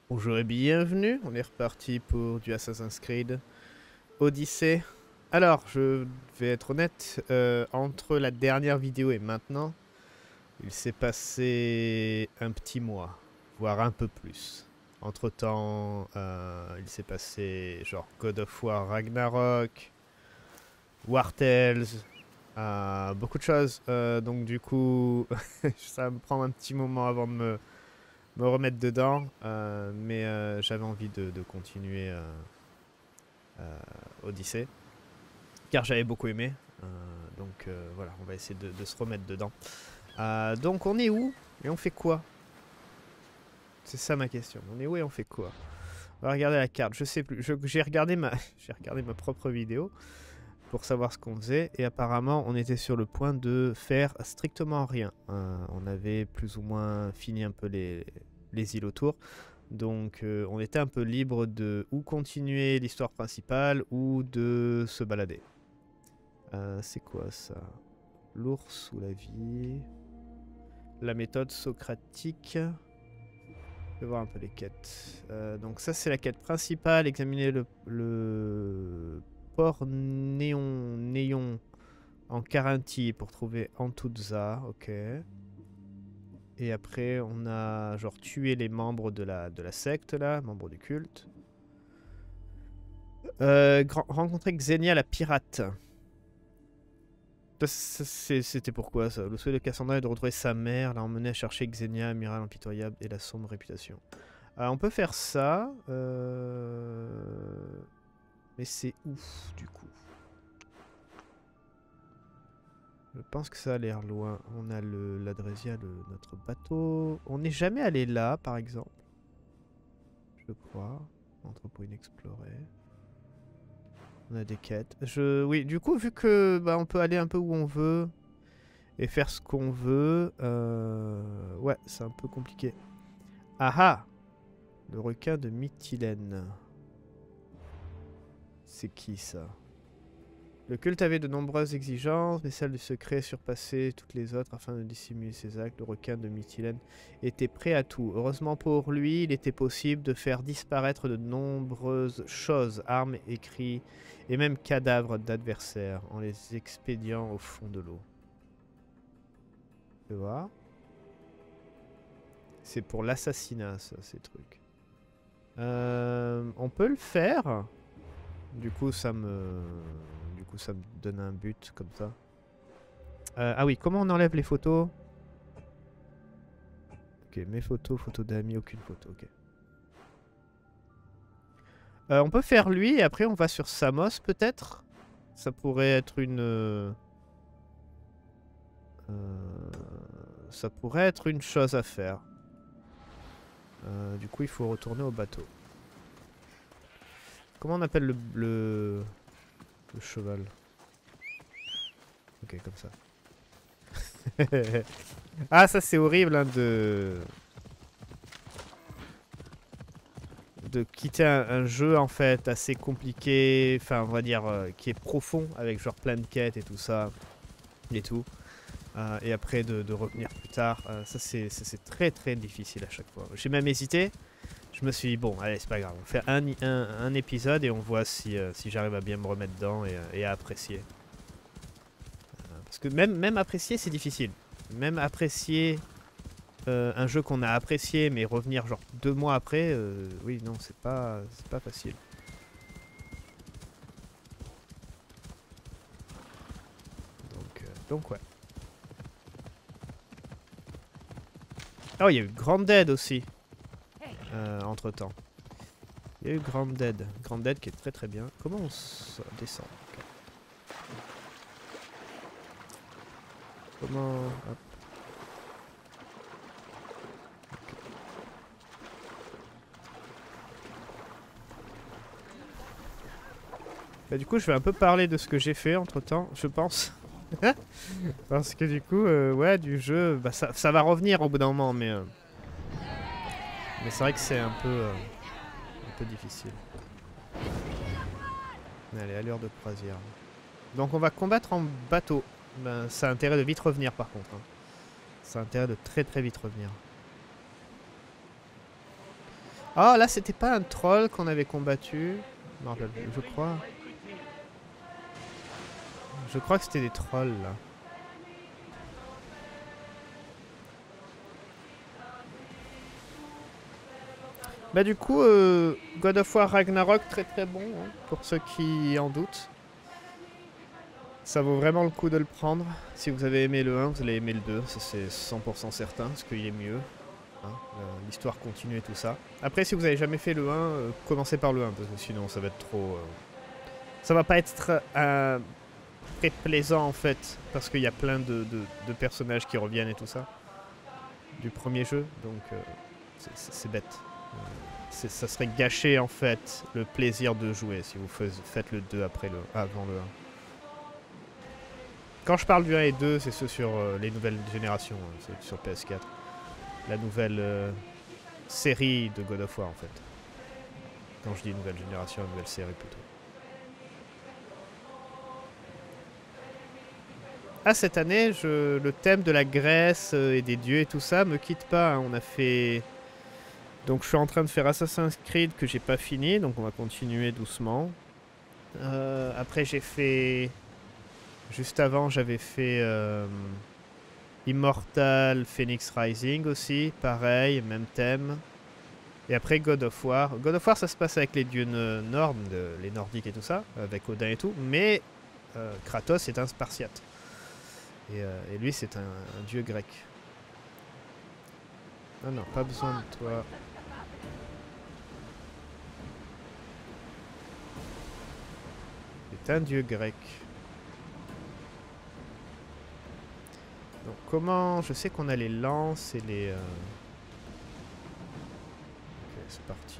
Bonjour et bienvenue, on est reparti pour du Assassin's Creed Odyssey. Alors, je vais être honnête, entre la dernière vidéo et maintenant, il s'est passé un petit mois, voire un peu plus. Entre-temps, il s'est passé genre God of War Ragnarok, War Tales, beaucoup de choses. Donc du coup, ça va me prendre un petit moment avant de me remettre dedans, mais j'avais envie de continuer Odyssey, car j'avais beaucoup aimé. Donc voilà, on va essayer de se remettre dedans. Donc on est où et on fait quoi? C'est ça ma question. On est où et on fait quoi? On va regarder la carte. Je sais plus. J'ai regardé j'ai regardé ma propre vidéo pour savoir ce qu'on faisait, et apparemment on était sur le point de faire strictement rien. On avait plus ou moins fini un peu les îles autour. Donc on était un peu libre de ou continuer l'histoire principale ou de se balader. C'est quoi ça? L'ours ou la vie? La méthode socratique. Je vais voir un peu les quêtes. Donc ça c'est la quête principale. Examiner le port néon en Carinthie pour trouver Antuzza. Ok. Et après, on a genre tué les membres de la secte, là, membres du culte. Rencontrer Xenia la pirate. C'était pourquoi ça? Le souhait de Cassandra est de retrouver sa mère, l'a emmené à chercher Xenia, amiral impitoyable et la sombre réputation. On peut faire ça. Mais c'est ouf, du coup. Je pense que ça a l'air loin. On a l'Adrésia, notre bateau. On n'est jamais allé là, par exemple. Je crois. Entrepôt inexploré. On a des quêtes. Oui, du coup, vu que on peut aller un peu où on veut et faire ce qu'on veut, ouais, c'est un peu compliqué. Ah ah! Le requin de Mytilène. C'est qui ça? Le culte avait de nombreuses exigences, mais celle du secret surpassait toutes les autres afin de dissimuler ses actes. Le requin de Mytilène était prêt à tout. Heureusement pour lui, il était possible de faire disparaître de nombreuses choses, armes, écrits et même cadavres d'adversaires en les expédiant au fond de l'eau. Tu vois? C'est pour l'assassinat, ça, ces trucs. On peut le faire. Du coup, ça me donne un but comme ça. Ah oui, comment on enlève les photos? Ok, mes photos, photos d'amis, aucune photo, ok. On peut faire lui et après on va sur Samos peut-être. Ça pourrait être ça pourrait être une chose à faire. Du coup il faut retourner au bateau. Comment on appelle le cheval? Ok, comme ça. Ah ça c'est horrible hein, de quitter un jeu en fait assez compliqué, enfin on va dire qui est profond avec genre plein de quêtes et tout ça et tout, et après de revenir plus tard. Ça c'est très très difficile à chaque fois. J'ai même hésité, je me suis dit bon allez c'est pas grave, on fait un épisode et on voit si j'arrive à bien me remettre dedans et à apprécier. Parce que même apprécier c'est difficile, même apprécier un jeu qu'on a apprécié mais revenir genre 2 mois après, oui non c'est pas facile. Donc ouais. Oh il y a eu Grounded aussi entre temps. Il y a eu Grounded qui est très très bien. Comment on descend? Okay. Comment... Hop. Bah, du coup, je vais un peu parler de ce que j'ai fait entre temps, je pense. Parce que du coup, ouais, du jeu, bah, ça va revenir au bout d'un moment, mais c'est vrai que c'est un peu difficile. Allez, allure de croisière. Donc, on va combattre en bateau. Ben, ça a intérêt de vite revenir, par contre. Hein. Ça a intérêt de très très vite revenir. Oh, là, c'était pas un troll qu'on avait combattu. Je me rappelle plus, je crois. Je crois que c'était des trolls, là. Bah du coup, God of War Ragnarok, très très bon, hein, pour ceux qui en doutent. Ça vaut vraiment le coup de le prendre. Si vous avez aimé le 1, vous allez aimer le 2, ça c'est 100% certain, parce qu'il est mieux. Hein, l'histoire continue et tout ça. Après, si vous avez jamais fait le 1, commencez par le 1, parce que sinon ça va être trop... Ça va pas être très plaisant en fait, parce qu'il y a plein de personnages qui reviennent et tout ça. Du premier jeu, donc c'est bête. Ça serait gâcher en fait le plaisir de jouer si vous faites le 2 avant le 1. Quand je parle du 1 et 2, c'est ceux sur les nouvelles générations, hein, c'est sur PS4. La nouvelle série de God of War en fait. Quand je dis nouvelle génération, nouvelle série plutôt. Ah, cette année, le thème de la Grèce et des dieux et tout ça me quitte pas. Hein. On a fait... Donc je suis en train de faire Assassin's Creed que j'ai pas fini, donc on va continuer doucement. Après j'ai fait... Juste avant j'avais fait Immortal Phoenix Rising aussi, pareil, même thème. Et après God of War. God of War ça se passe avec les dieux les nordiques et tout ça, avec Odin et tout, mais Kratos est un Spartiate. Et lui c'est un dieu grec. Ah non, pas besoin de toi. C'est un dieu grec. Donc comment... Je sais qu'on a les lances et les... Ok, c'est parti.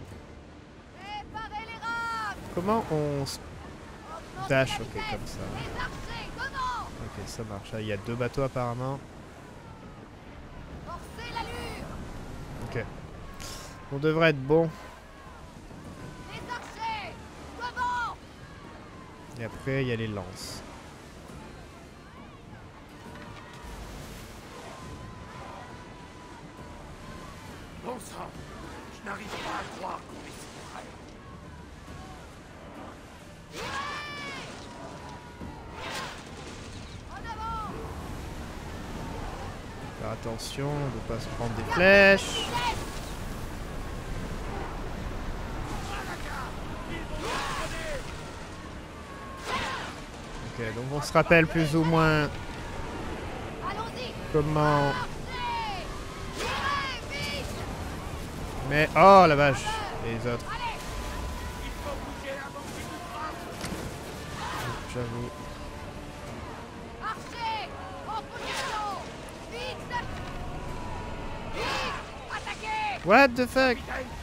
Comment on se dash? Ok, comme ça. Ok, ça marche. Il y a 2 bateaux apparemment. Ok. On devrait être bon. Et après, il y a les lances. Bon sang, je n'arrive pas à croire qu'on est si près. Faire attention de ne pas se prendre des flèches. Ok, donc on se rappelle plus ou moins comment... Mais oh la vache, les autres. J'avoue. What the fuck?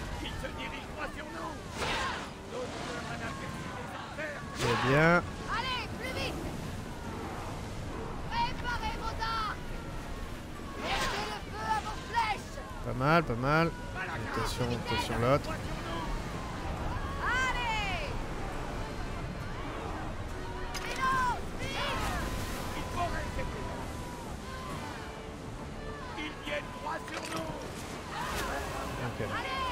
C'est bien. Pas mal, pas mal. Attention, attention l'autre. Ok.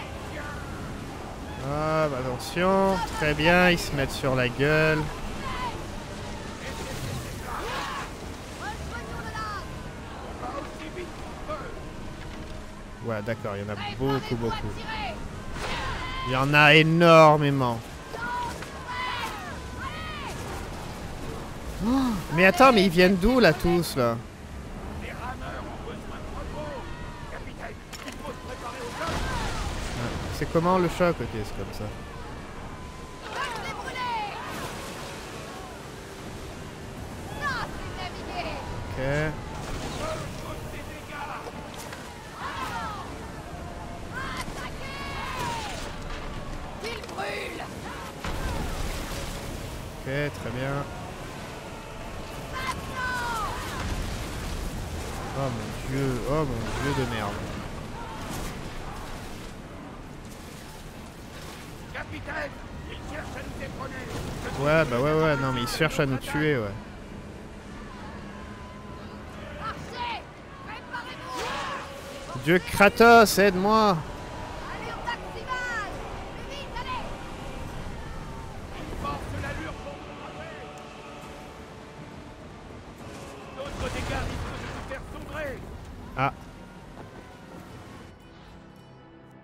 Ah, bah attention. Très bien, ils se mettent sur la gueule. Ouais, d'accord, il y en a beaucoup, beaucoup. Il y en a énormément. Oh, mais attends, mais ils viennent d'où là tous là? C'est comment le choc? Ok, c'est comme ça. Ok. Ok, très bien. Oh mon dieu de merde. Capitaine, il cherche à nous détrôner. Ouais, bah ouais, non mais ils cherchent à nous tuer, ouais. Dieu Kratos, aide-moi!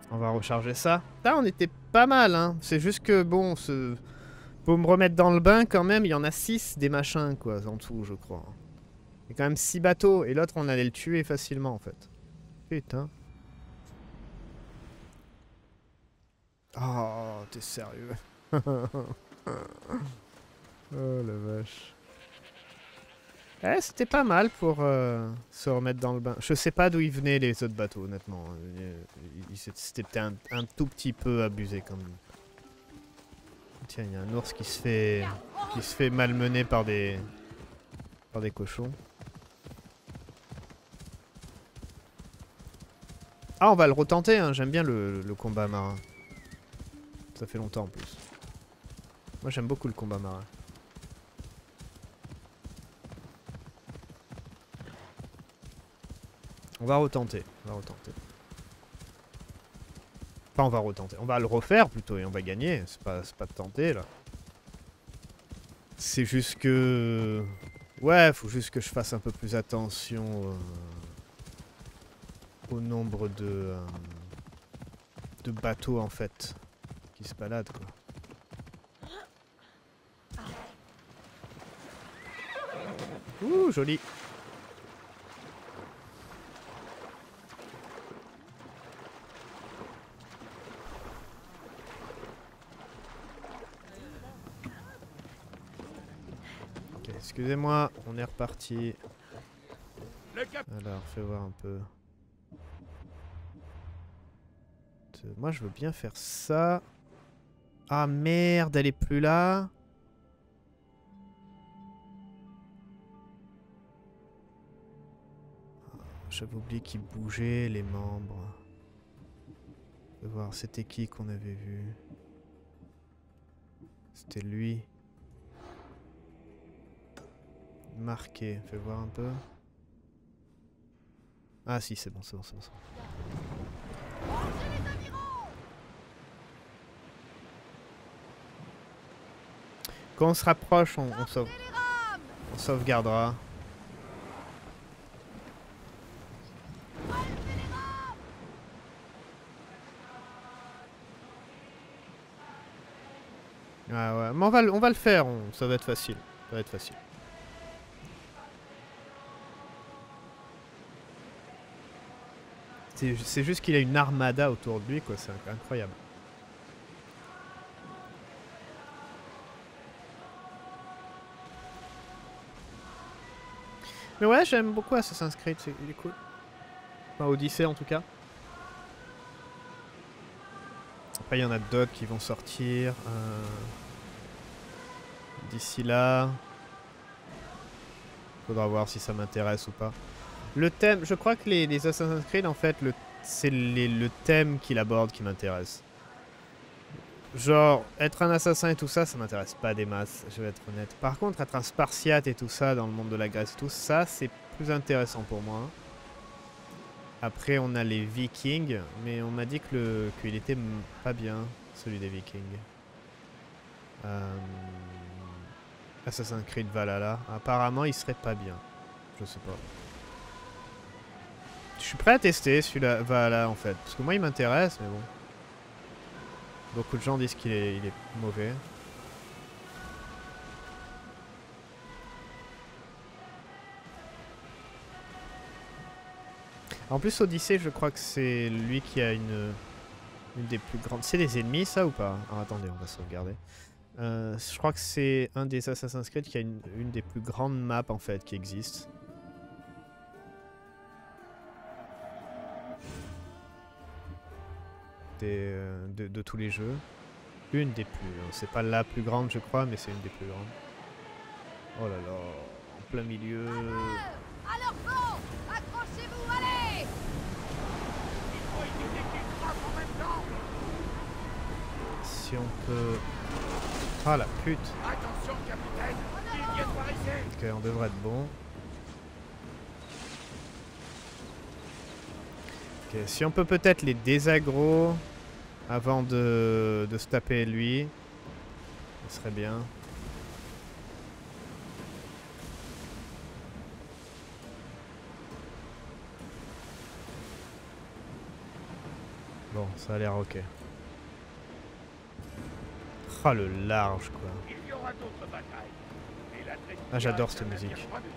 On va recharger ça. Là, on était pas mal, hein. C'est juste que, bon, faut me remettre dans le bain quand même. Il y en a 6 des machins, quoi, en tout, je crois. Il y a quand même 6 bateaux. Et l'autre, on allait le tuer facilement, en fait. Putain. Oh, t'es sérieux? Oh la vache. Eh, c'était pas mal pour se remettre dans le bain. Je sais pas d'où ils venaient les autres bateaux, honnêtement. C'était peut-être un tout petit peu abusé quand même. Tiens, il y a un ours qui se fait malmener par des cochons. Ah, on va le retenter, hein. J'aime bien le combat marin. Ça fait longtemps en plus. Moi j'aime beaucoup le combat marin. On va retenter, on va retenter. Enfin on va retenter, on va le refaire plutôt et on va gagner. C'est pas de tenter là. C'est juste que... Ouais, faut juste que je fasse un peu plus attention au nombre de bateaux en fait qui se baladent quoi. Ouh, joli. Ok, excusez-moi, on est reparti. Alors, fais voir un peu. Moi, je veux bien faire ça. Ah merde, elle est plus là. J'avais oublié qu'il bougeait les membres. Fais voir, c'était qui qu'on avait vu? C'était lui. Marqué, fais voir un peu. Ah si, c'est bon, c'est bon, c'est bon. Quand on se rapproche, on sauvegardera. Ah ouais, mais on va le faire, ça va être facile. Ça va être facile. C'est juste qu'il a une armada autour de lui, quoi, c'est incroyable. Mais ouais, j'aime beaucoup Assassin's Creed, il est cool. Enfin, Odyssey en tout cas. Après, il y en a d'autres qui vont sortir. D'ici là. Faudra voir si ça m'intéresse ou pas. Le thème, je crois que les Assassin's Creed, en fait, c'est le thème qu'il aborde qui m'intéresse. Genre, être un assassin et tout ça, ça m'intéresse pas des masses, je vais être honnête. Par contre, être un spartiate et tout ça, dans le monde de la Grèce et tout ça, c'est plus intéressant pour moi. Après, on a les Vikings, mais on m'a dit qu'il était pas bien, celui des Vikings. Assassin's Creed Valhalla. Apparemment, il serait pas bien. Je sais pas. Je suis prêt à tester celui-là, Valhalla, en fait. Parce que moi, il m'intéresse, mais bon. Beaucoup de gens disent qu'il est mauvais. En plus, Odyssey, je crois que c'est lui qui a une des plus grandes... C'est des ennemis, ça, ou pas? Alors, attendez, on va sauvegarder. Je crois que c'est un des Assassin's Creed qui a une des plus grandes maps, en fait, qui existent. De tous les jeux. Une des plus... C'est pas la plus grande, je crois, mais c'est une des plus grandes. Oh là là, en plein milieu... Alors bon, accrochez-vous, allez! Si on peut... Ah la pute! Attention, capitaine, il vient par ici. Ok, on devrait être bon. Ok, si on peut peut-être les désaggro avant de se taper lui, ce serait bien. Bon, ça a l'air ok. Ah, le large, quoi. Il y aura d'autres batailles. Et la Drestia Ah, j'adore est cette un navire musique. fabuleux.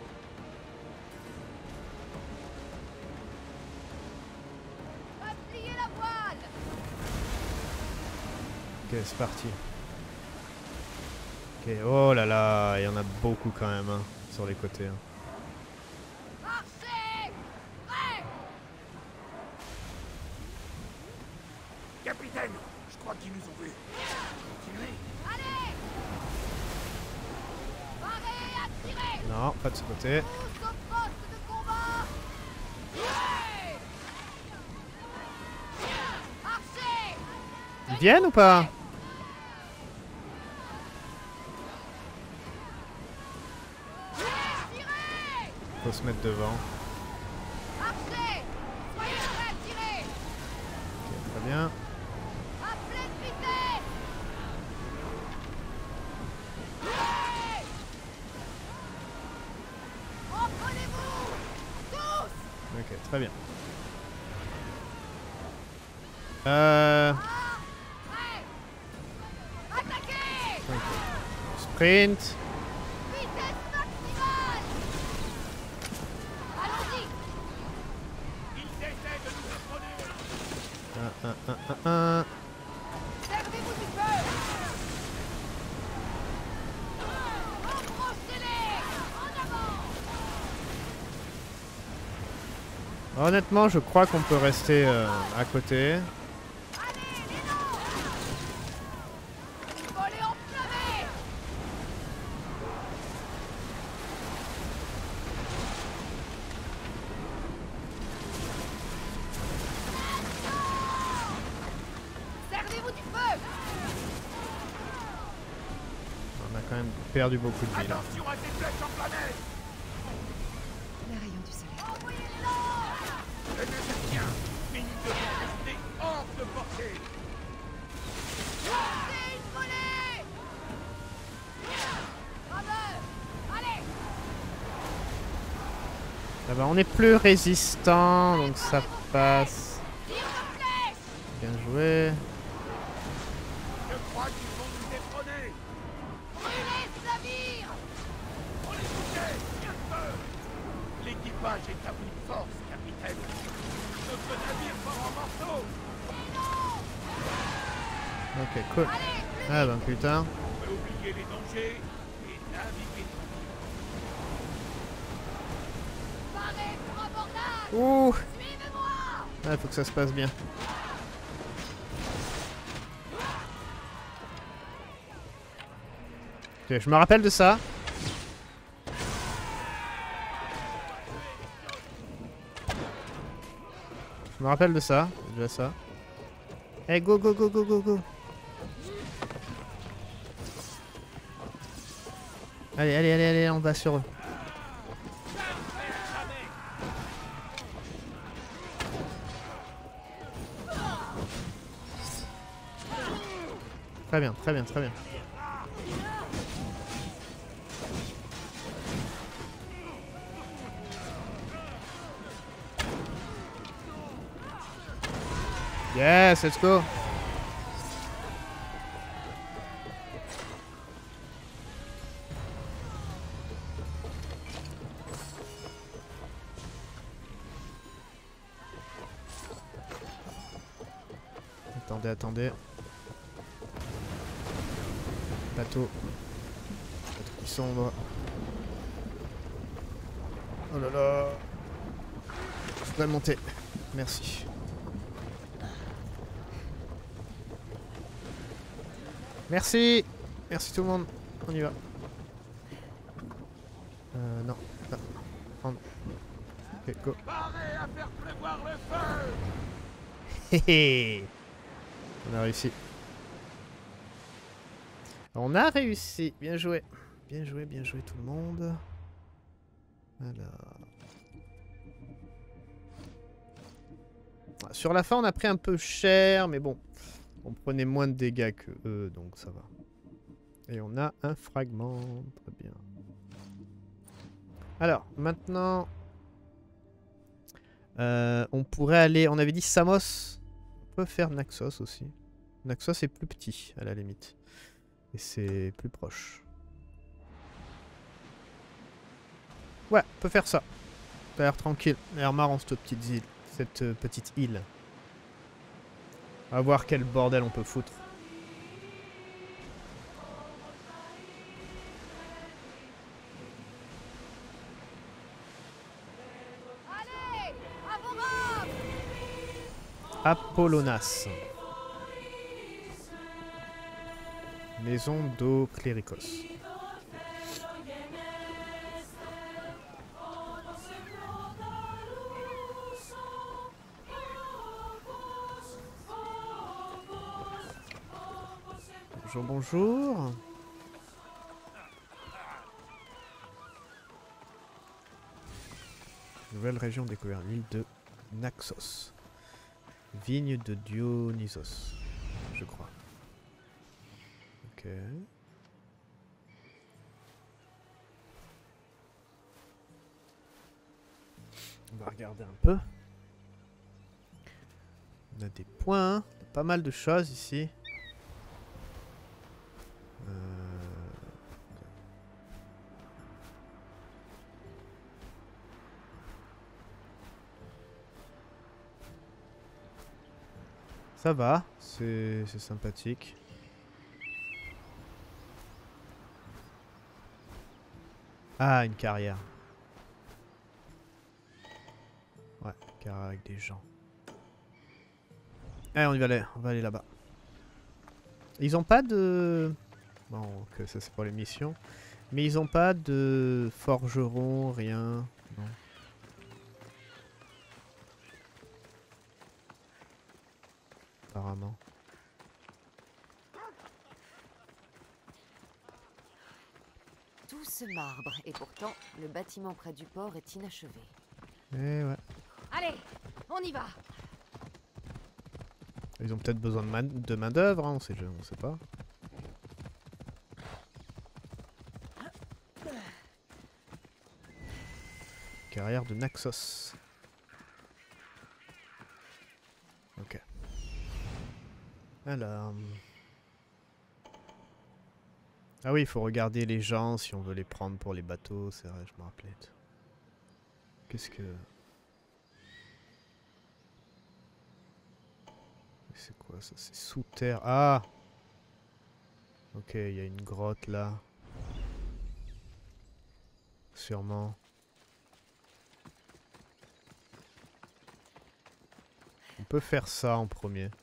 Pliez la voile. Ok, c'est parti. Ok, oh là là, il y en a beaucoup quand même, hein, sur les côtés. Hein. Marchez. Prêt. Capitaine, je crois qu'ils nous ont vus. Continuez. Allez. Parez à tirer. Non, pas de ce côté. Tous au poste de combat. Ouais. Marchez. Ils viennent ou pas? Tirez. Faut se mettre devant. Marchez. Soyez prêts à tirer. Ok, très bien. À pleine vitesse. Ouais. Reprenez-vous. Tous. Ok, très bien. Prêt. Attaquez. Ok. Sprint. Vitesse maximale. Allons-y. Ils essaient de nous détrôner. Servez-vous du feu. Encrochez-les. En avant. Honnêtement, je crois qu'on peut rester à côté. Allez, les noms. Faut les enflammer. Servez-vous du feu. On a quand même perdu beaucoup de vie là. Attention à ces flèches enflammées. Les rayons du soleil. Envoyez-les. Le nez est bien, mais nous devons rester hors de portée. Lancez une volée. Rameur. Allez. Ah bah, on est plus résistant, donc ça passe. Tire de flèche. Bien joué. Je crois qu'ils vont nous détrôner. Brûlez ce navire. On les bougeait, bien de feu. L'équipage est à bout de force, capitaine. Notre navire part en morceaux. Ok, cool. Allez, plus Ah ben putain. On peut oublier les dangers et naviguer. parez pour abordage. Ouh. Suivez-moi. Ah, faut que ça se passe bien. Ok, je me rappelle de ça. Je me rappelle de ça. Déjà ça. Eh, go, go, go, go, go, go. Allez, allez, allez, allez, on va sur eux. Très bien, très bien, très bien. Yes, let's go. Attendez, attendez. Bateau. Bateau qui sombre. Oh là là. Je voudrais monter. Merci. Merci. Merci tout le monde. On y va. Non. Non. Prendre. Ok, go. Parez à faire pleuvoir le feu. Hé hé. On a réussi. On a réussi. Bien joué. Bien joué tout le monde. Alors. Sur la fin, on a pris un peu cher, mais bon. On prenait moins de dégâts que eux, donc ça va. Et on a un fragment. Très bien. Alors, maintenant... on pourrait aller... On avait dit Samos. On peut faire Naxos aussi. Naxos est plus petit à la limite. Et c'est plus proche. Ouais, on peut faire ça. Ça a l'air tranquille. Ça a l'air marrant cette petite île. Cette petite île. On va voir quel bordel on peut foutre. Allez, à vos rangs! Apollonas. Maison d'eau Cléricos. Bonjour, bonjour. Nouvelle région découverte, l'île de Naxos. Vigne de Dionysos, je crois. Ok. On va regarder un peu. On a des points, hein. Pas mal de choses ici. Ça va, c'est sympathique. Ah, une carrière. Ouais, une carrière avec des gens. Allez, on va aller là-bas. Ils ont pas de... Bon, que ça c'est pour les missions. Mais ils ont pas de forgeron, rien. Non. Apparemment. Tout ce marbre, et pourtant, le bâtiment près du port est inachevé. Eh ouais. Allez, on y va. Ils ont peut-être besoin de main d'œuvre, hein, on sait pas. Carrière de Naxos. Ok. Alors... Ah oui, il faut regarder les gens si on veut les prendre pour les bateaux, c'est vrai, je me rappelais. Qu'est-ce que... C'est quoi ça? C'est sous terre. Ah! Ok, il y a une grotte là. Sûrement. On peut faire ça en premier.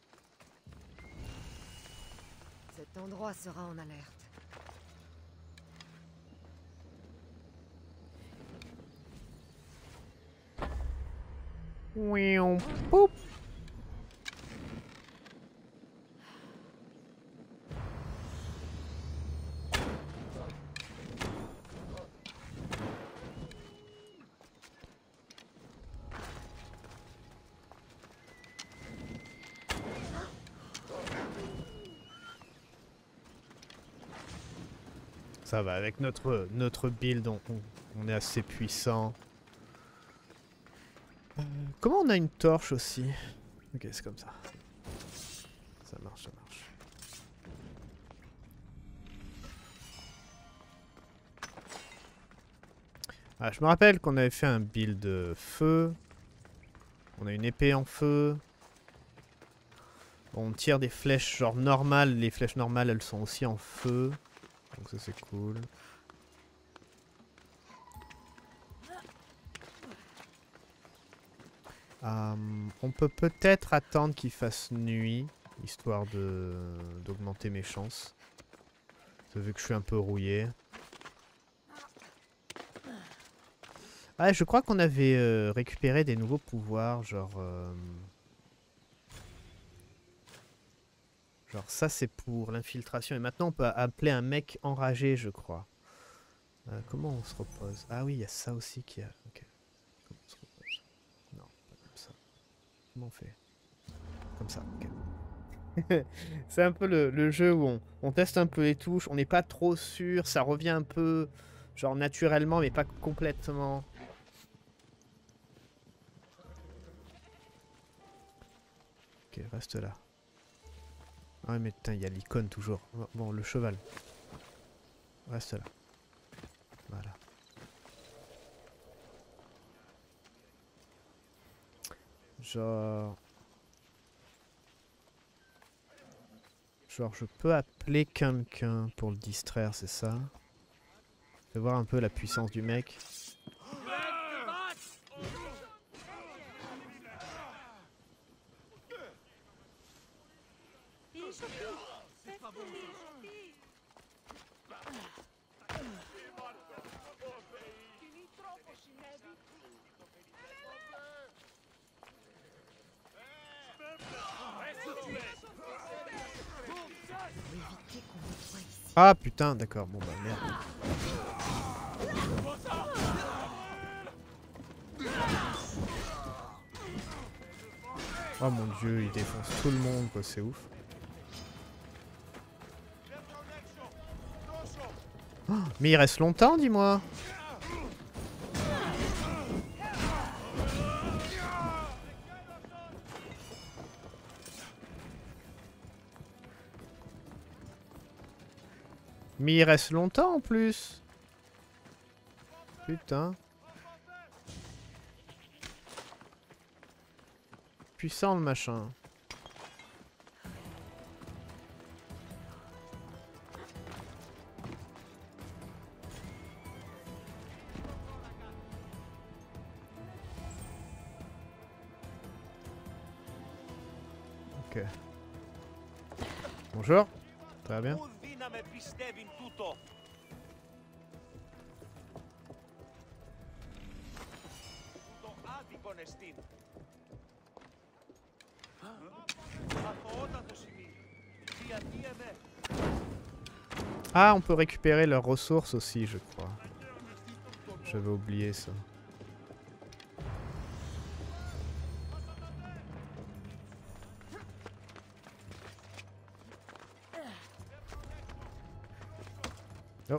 Cet endroit sera en alerte. Oui, on poup. Ça va, avec notre build, on est assez puissant. Comment on a une torche aussi? Ok, c'est comme ça. Ça marche, ça marche. Ah, je me rappelle qu'on avait fait un build feu. On a une épée en feu. On tire des flèches genre normales. Les flèches normales, elles sont aussi en feu. Donc ça c'est cool. On peut peut-être attendre qu'il fasse nuit, histoire d'augmenter mes chances. Vu que je suis un peu rouillé. Ah, je crois qu'on avait récupéré des nouveaux pouvoirs, genre... Genre ça c'est pour l'infiltration. Et maintenant on peut appeler un mec enragé, je crois. Comment on se repose? Ah oui, il y a ça aussi qui a... Ok. Comment on se repose? Non, pas comme ça. Comment on fait? Comme ça, ok. C'est un peu le jeu où on teste un peu les touches. On n'est pas trop sûr. Ça revient un peu genre naturellement, mais pas complètement. Ok, reste là. Ah mais putain, il y a l'icône toujours. Bon, le cheval. Reste là. Voilà. Genre je peux appeler quelqu'un pour le distraire, c'est ça? Fais voir un peu la puissance du mec. Ah putain, d'accord, bon bah merde. Oh mon dieu, il défonce tout le monde quoi, c'est ouf. Oh, mais il reste longtemps, dis-moi. Mais il reste longtemps en plus. Putain. Puissant le machin. Ok. Bonjour. Ça va bien? Ah, on peut récupérer leurs ressources aussi, je crois. J'avais oublié ça. Oh.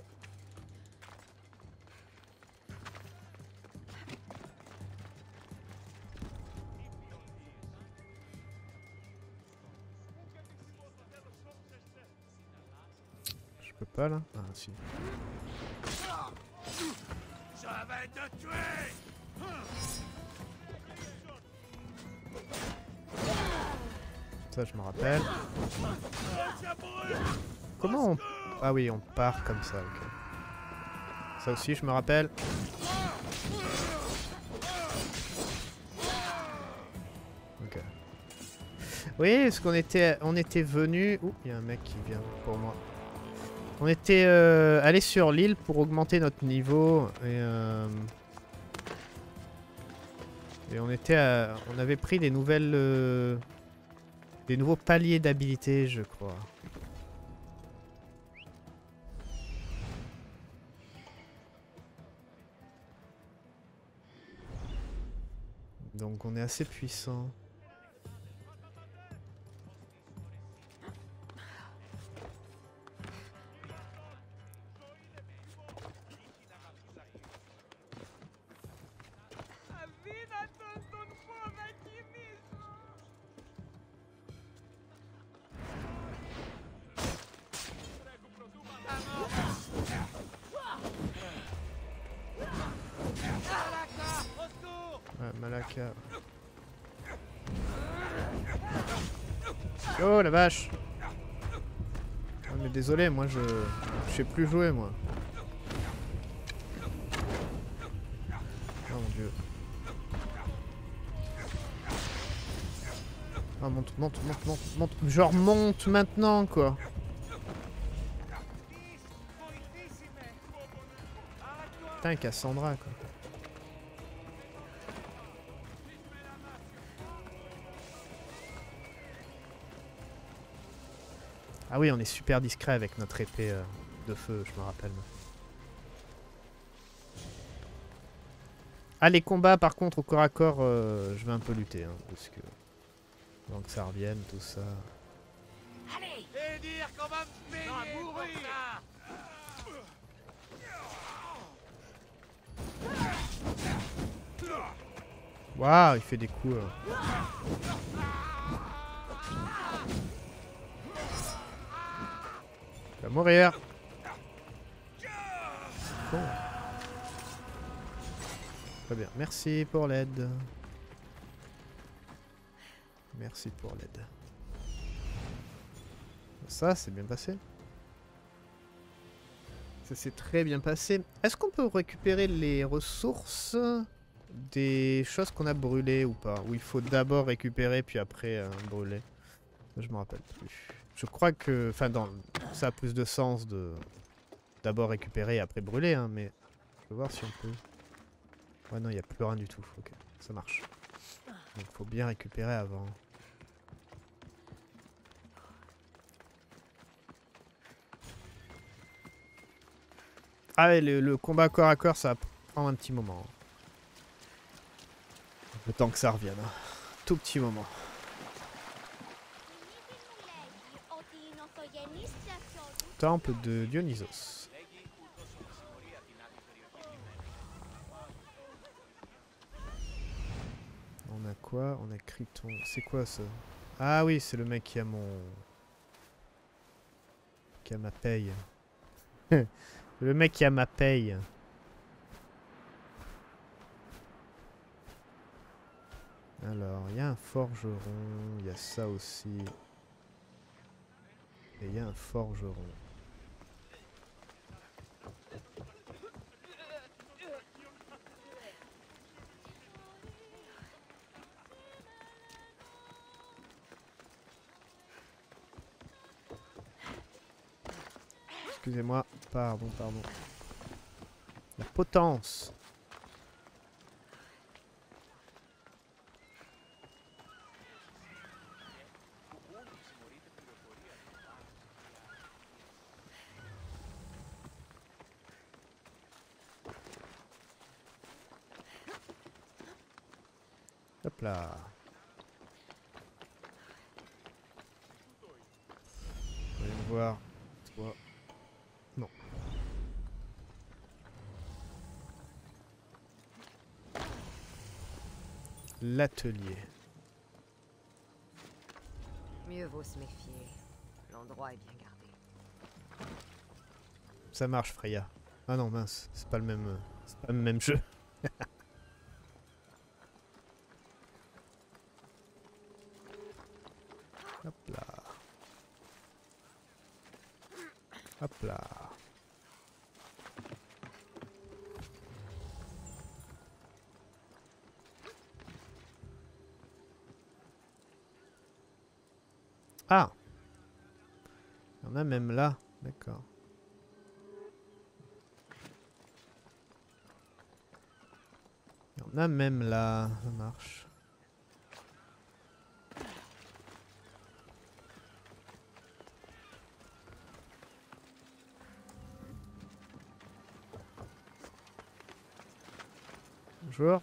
Je peux pas là? Ah si. Je vais te tuer! Ça je me rappelle. Comment on... Ah oui, on part comme ça, ok. Ça aussi je me rappelle. Ok. Oui, parce qu'on était venu... Ouh, il y a un mec qui vient pour moi. On était allé sur l'île pour augmenter notre niveau et on était on avait pris des nouvelles des nouveaux paliers d'habilité, je crois. Donc on est assez puissant. Ouais, Malaka. Oh la vache! Oh, mais désolé, moi je sais plus jouer moi. Oh mon dieu. Ah monte, monte, monte, monte, monte. Genre monte maintenant quoi. Putain, Cassandra quoi. Ah oui, on est super discret avec notre épée de feu, je me rappelle. Ah, les combats par contre au corps à corps, je vais un peu lutter, hein, parce que... avant que ça revienne, tout ça... Allez! Et dire qu'on va me payer pour ça! Waouh, il fait des coups... Va mourir. Con. Très bien. Merci pour l'aide. Merci pour l'aide. Ça, c'est bien passé. Ça s'est très bien passé. Est-ce qu'on peut récupérer les ressources des choses qu'on a brûlées ou pas? Ou il faut d'abord récupérer puis après brûler? Je me rappelle plus. Je crois que... Enfin, ça a plus de sens de d'abord récupérer et après brûler, hein, mais... Je vais voir si on peut... Ouais, non, il n'y a plus rien du tout. Ok, ça marche. Donc, faut bien récupérer avant. Ah ouais, le combat corps à corps, ça va prendre un petit moment. Le temps que ça revienne. Hein. Tout petit moment. Temple de Dionysos. On a quoi? On a Kryton. C'est quoi ça? Ah oui, c'est le mec qui a mon... qui a ma paye. Le mec qui a ma paye. Alors, il y a un forgeron, il y a ça aussi. Et il y a un forgeron. Excusez-moi, pardon. La potence. Hop là. Voyons voir. Toi. Non. L'atelier. Mieux vaut se méfier. L'endroit est bien gardé. Ça marche, Freya. Ah non, mince. C'est pas le même... c'est pas le même jeu. Hop là. Hop là. Ah! Il y en a même là. D'accord. Il y en a même là. Ça marche. Bonjour.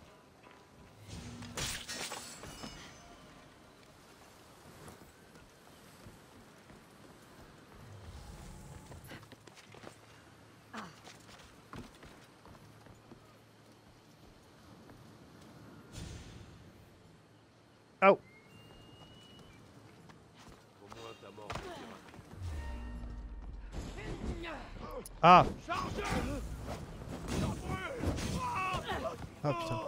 Oh. Ah. Ah putain.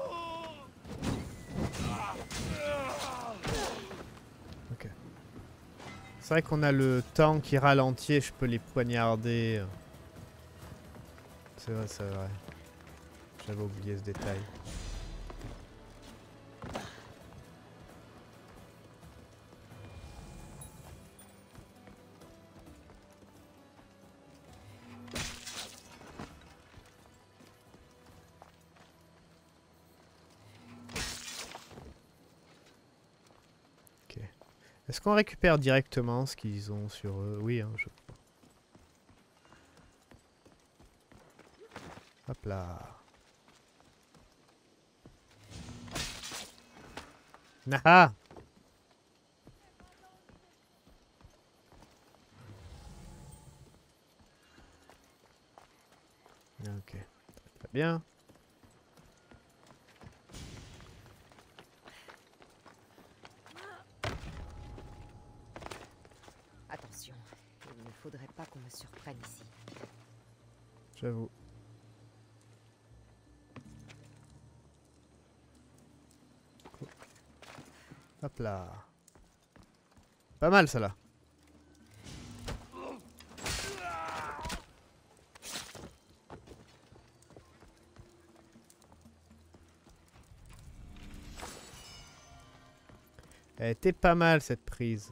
Ok. C'est vrai qu'on a le temps qui ralentit et je peux les poignarder. C'est vrai, c'est vrai. J'avais oublié ce détail. Est-ce qu'on récupère directement ce qu'ils ont sur eux? Oui, hein, je crois. Hop là. Naha! Ok. Très bien. Attention, il Il ne faudrait pas qu'on me surprenne ici. J'avoue. Hop là. Pas mal ça là. Elle était pas mal cette prise.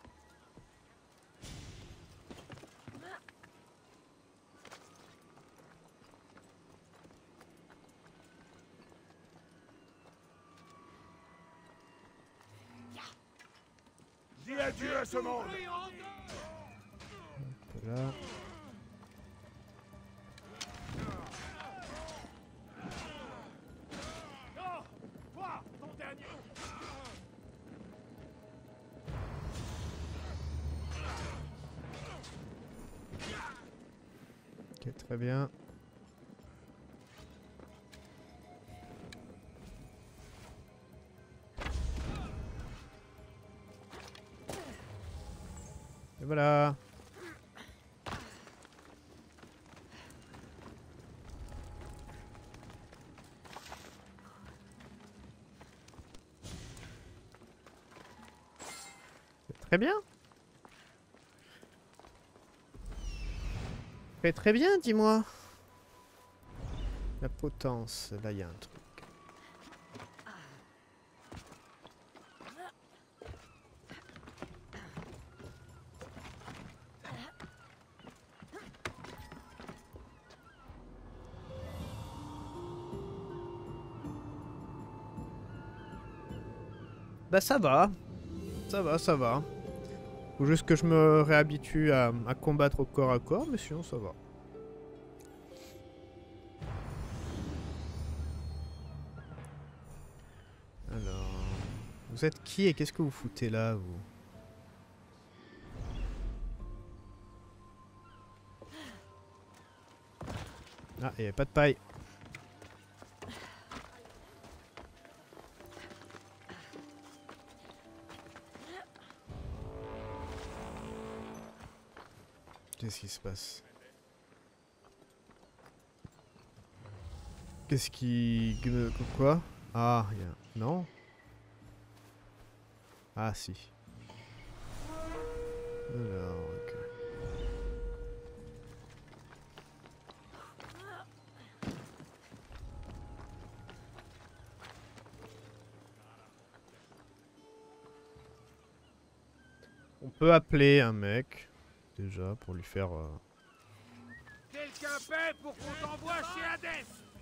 Dis adieu à ce monde. Voilà. Non, toi, ton dernier. Ok, très bien. Et voilà. C'est très bien. Fait très bien, dis-moi. La potence, là il y a un truc. Bah ça va. Ça va, ça va. Faut juste que je me réhabitue à combattre au corps à corps, mais sinon ça va. Alors... Vous êtes qui et qu'est-ce que vous foutez là, vous? Ah, il n'y avait pas de paille. Qu'est-ce qui se passe? Qu'est-ce qui... Quoi? Ah, il y a... Non? Ah, si. Alors, ok. On peut appeler un mec, déjà, pour lui faire... Quelqu'un paie pour qu'on t'envoie chez Hades.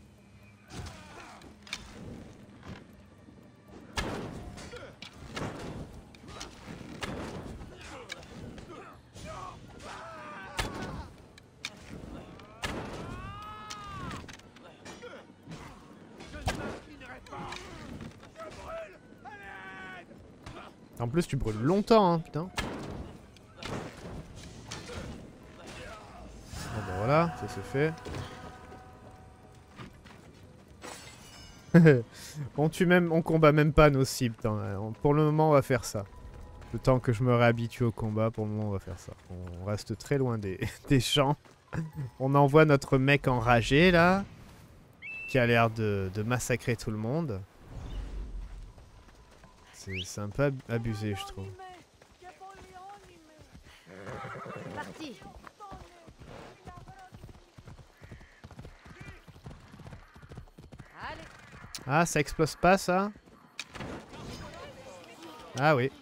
Je ne m'inclinerai pas. Je brûle. À l'aide. En plus, tu brûles longtemps, hein, putain. Bon, bah voilà, ça c'est fait. On combat même pas nos cibles. Pour le moment, on va faire ça. Le temps que je me réhabitue au combat, pour le moment, on va faire ça. On reste très loin des, des champs. On envoie notre mec enragé, là. Qui a l'air de massacrer tout le monde. C'est un peu abusé, je trouve. Parti. Allez. Ah, ça explose pas, ça? Ah oui.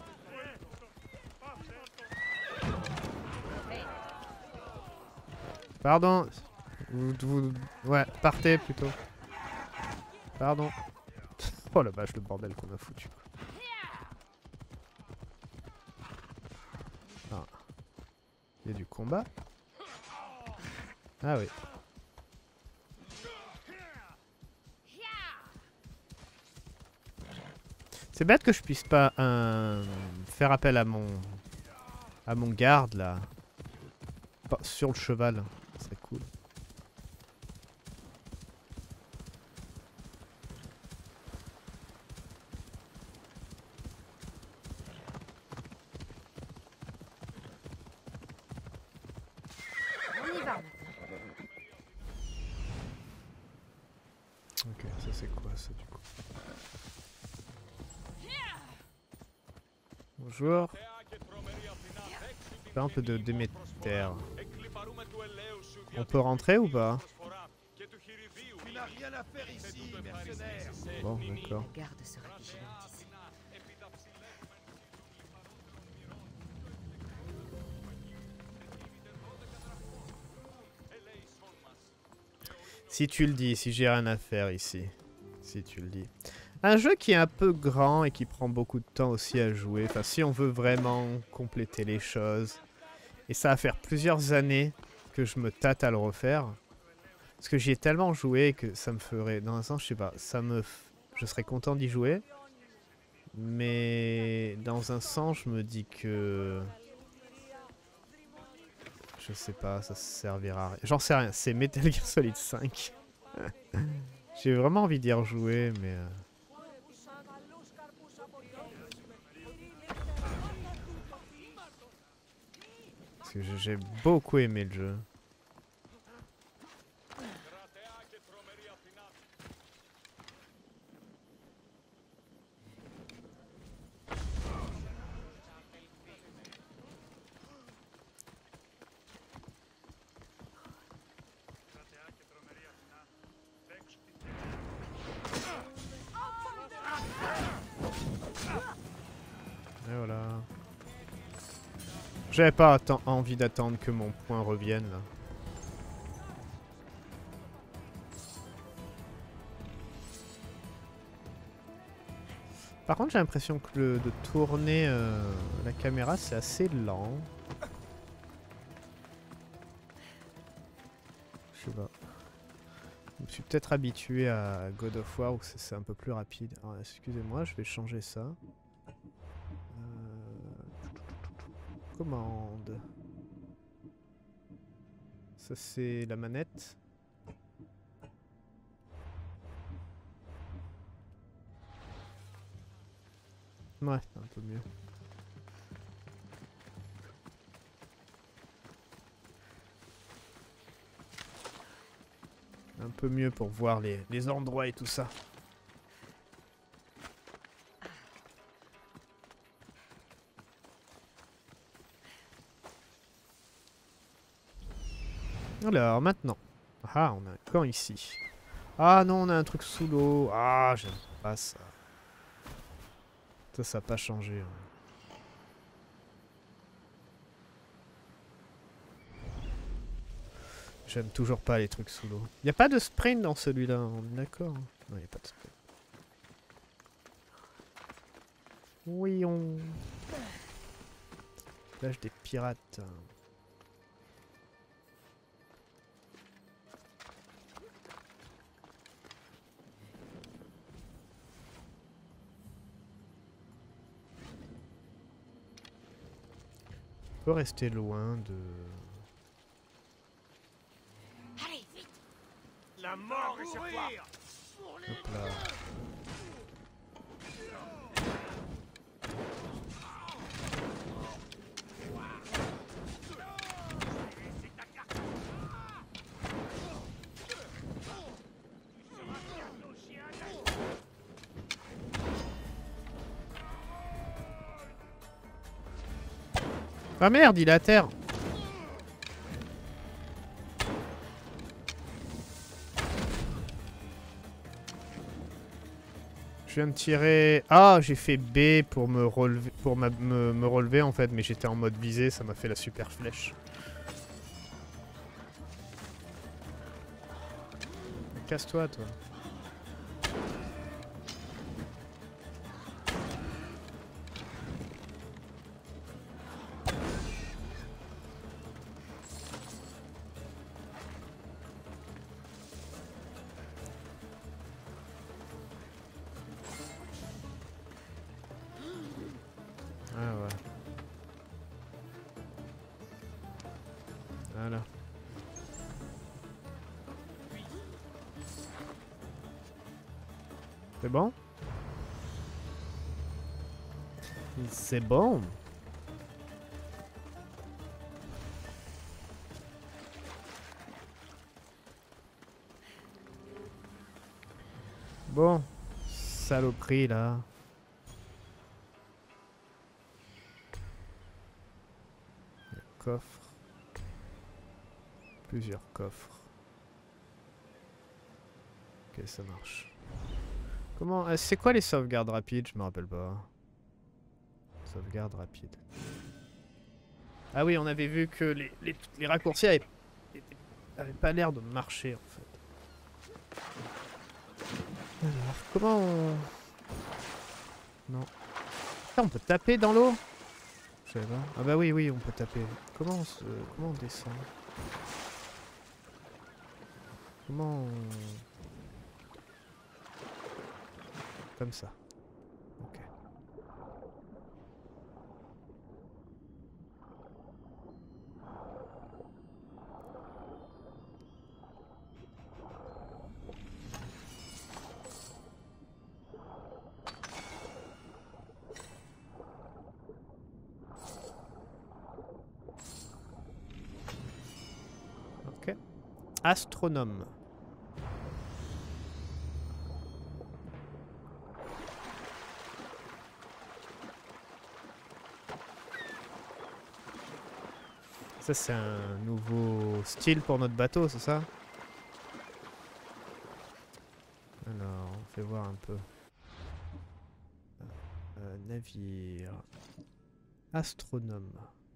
Pardon. Ouais, partez plutôt. Pardon. Oh la vache, le bordel qu'on a foutu. Ah. Il y a du combat. Ah oui. C'est bête que je puisse pas faire appel à mon garde là. Sur le cheval. Ce serait cool. Bonjour. Faire un peu de Déméter. On peut rentrer ou pas? Tu n'as rien à faire ici, mercenaire. Bon, d'accord. La garde sera vigilante ici. Si tu le dis, si j'ai rien à faire ici. Si tu le dis. Un jeu qui est un peu grand et qui prend beaucoup de temps aussi à jouer. Enfin, si on veut vraiment compléter les choses. Et ça va faire plusieurs années que je me tâte à le refaire. Parce que j'y ai tellement joué que ça me ferait... Dans un sens, je sais pas, je serais content d'y jouer. Mais dans un sens, je me dis que... Je sais pas, ça servira à rien. J'en sais rien, c'est Metal Gear Solid 5. J'ai vraiment envie d'y rejouer, mais... Parce que j'ai beaucoup aimé le jeu. Et voilà. J'avais pas envie d'attendre que mon point revienne là. Par contre, j'ai l'impression que de tourner la caméra, c'est assez lent. Je sais pas. Je me suis peut-être habitué à God of War où c'est un peu plus rapide. Alors, excusez-moi, je vais changer ça. Commande. Ça, c'est la manette. Ouais, c'est un peu mieux. Un peu mieux pour voir les endroits et tout ça. Alors, maintenant. Ah, on a un camp ici. Ah non, on a un truc sous l'eau. Ah, j'aime pas ça. Ça n'a pas changé. Hein. J'aime toujours pas les trucs sous l'eau. Y a pas de sprint dans celui-là, on est d'accord? Non, y a pas de sprint. Oui, on... Plage des pirates. On peut rester loin de... Allez, vite! La mort est sur toi. Hop là. Ah merde, il est à terre. Je viens de tirer... Ah, j'ai fait B pour me relever, me relever en fait, mais j'étais en mode visée, ça m'a fait la super flèche. Casse-toi, toi. Ah ouais. Voilà. C'est bon? C'est bon. Bon. Saloperie là. coffre. Plusieurs coffres. Ok, ça marche. Comment... c'est quoi les sauvegardes rapides? Je me rappelle pas. Sauvegarde rapide. Ah oui, on avait vu que les raccourcis avaient pas l'air de marcher en fait. Alors, comment on... Non. Ah, on peut taper dans l'eau? Je savais pas. Ah bah oui, oui, on peut taper. Comment on descend? Comment on... Comme ça. Ok. Ok. Astronome. Ça c'est un nouveau style pour notre bateau, c'est ça? Alors, on fait voir un peu. Navire. Astronome.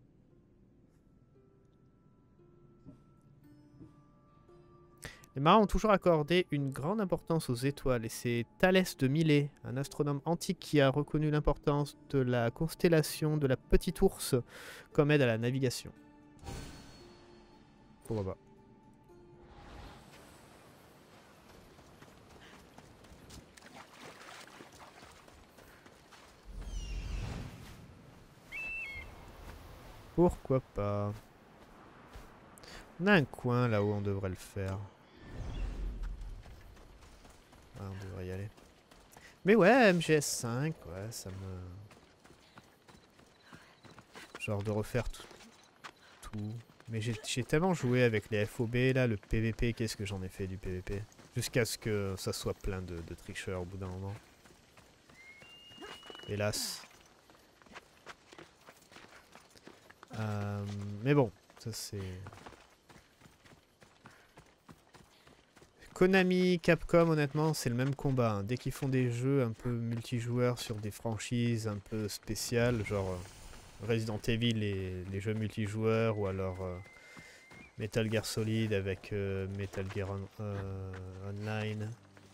Les marins ont toujours accordé une grande importance aux étoiles et c'est Thalès de Milet, un astronome antique qui a reconnu l'importance de la constellation de la Petite Ourse comme aide à la navigation. Pourquoi pas. Pourquoi pas. On a un coin là où on devrait le faire. Ah, on devrait y aller. Mais ouais, MGS5, ouais, ça me... Genre de refaire tout. Mais j'ai tellement joué avec les FOB là, le PVP, qu'est-ce que j'en ai fait du PVP? Jusqu'à ce que ça soit plein de tricheurs au bout d'un moment. Hélas. Mais bon, ça c'est... Konami, Capcom, honnêtement, c'est le même combat. Hein. Dès qu'ils font des jeux un peu multijoueurs sur des franchises un peu spéciales, genre Resident Evil, les jeux multijoueurs, ou alors Metal Gear Solid avec Metal Gear Online,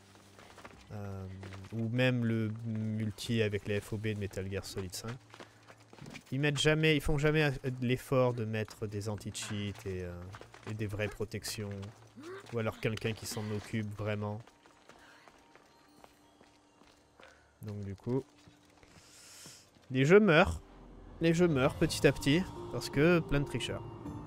ou même le multi avec les FOB de Metal Gear Solid 5. Ils font jamais l'effort de mettre des anti-cheats et des vraies protections. Ou alors quelqu'un qui s'en occupe vraiment. Donc du coup... Les jeux meurent. Les jeux meurent petit à petit. Parce que plein de tricheurs.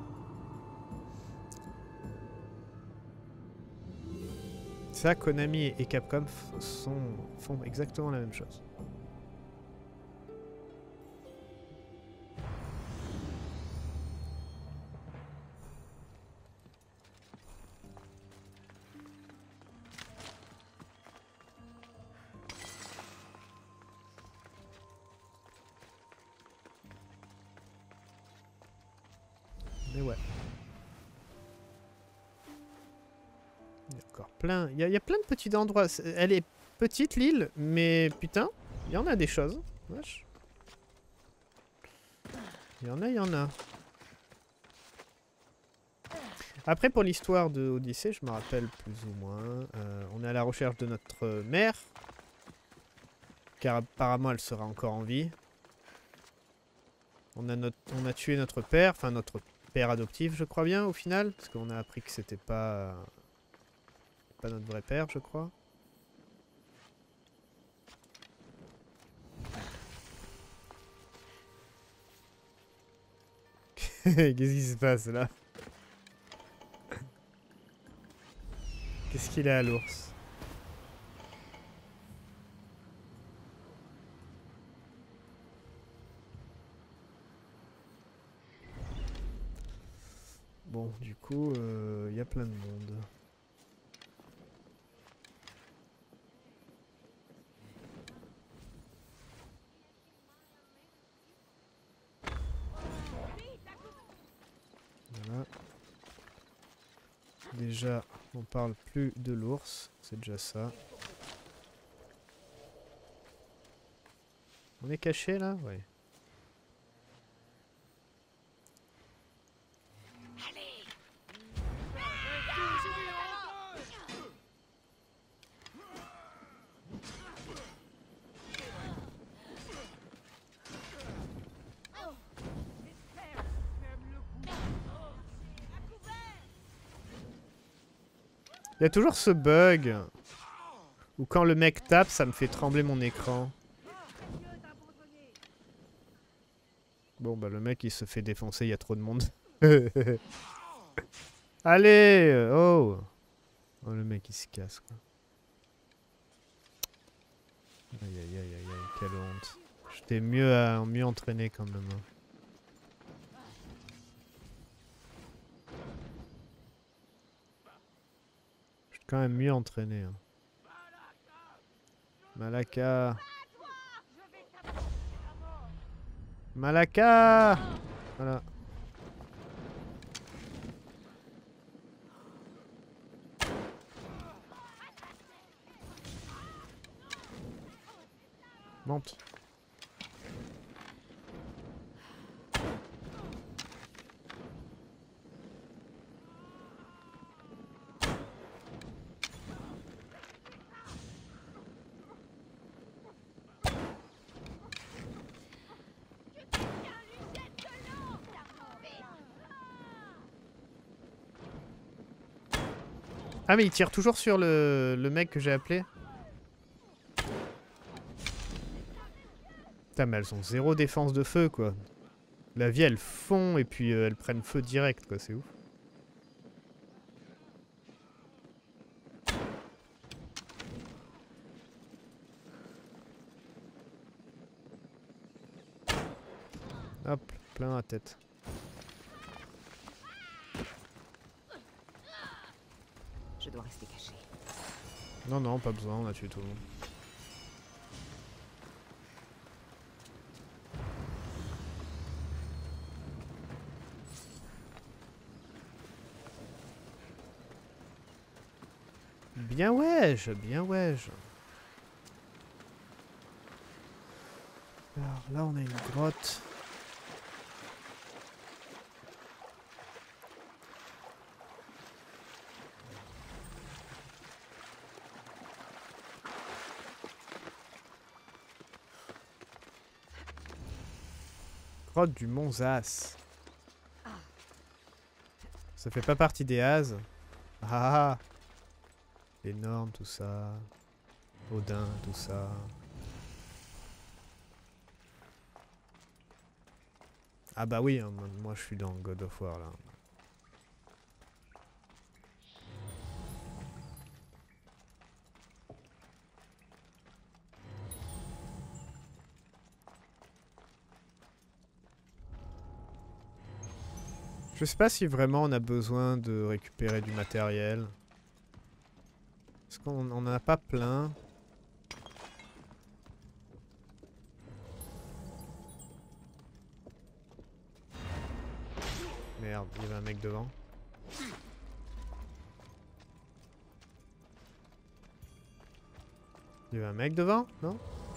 Ça, Konami et Capcom font exactement la même chose. Mais ouais. Il y a encore plein. Il y a plein de petits endroits. Elle est petite l'île, mais putain, il y en a des choses. Wesh. Il y en a. Après, pour l'histoire de Odyssée, je me rappelle plus ou moins. On est à la recherche de notre mère. Car apparemment, elle sera encore en vie. On a tué notre père, enfin notre père adoptif, je crois bien, au final. Parce qu'on a appris que c'était pas notre vrai père, je crois. Qu'est-ce qui se passe là? Qu'est-ce qu'il a à l'ours? Bon, du coup, il y a plein de monde. Voilà. Déjà, on parle plus de l'ours, c'est déjà ça. On est caché là? Ouais. Il y a toujours ce bug où quand le mec tape, ça me fait trembler mon écran. Bon bah le mec il se fait défoncer, il y a trop de monde. Allez, oh. Oh le mec il se casse quoi. Aïe aïe aïe aïe aïe, quelle honte. J'étais mieux entraîné quand même. Hein. J'étais quand même mieux entraîné. Hein. Malaka. Malaka. Voilà. Monte. Ah mais il tire toujours sur le mec que j'ai appelé. Putain mais elles ont zéro défense de feu quoi. La vie elles fond et puis elles prennent feu direct quoi, c'est ouf. Hop, plein la tête. Je dois rester caché. Non non, pas besoin, on a tué tout le monde. Bien wesh, bien wesh. Alors là on a une grotte. Grotte du Mont Zas. Ça fait pas partie des As. Ah, les normes, tout ça. Odin, tout ça. Ah bah oui, hein, moi je suis dans God of War là. Je sais pas si vraiment on a besoin de récupérer du matériel. Parce qu'on n'en a pas plein. Merde, il y avait un mec devant. Il y avait un mec devant? Non?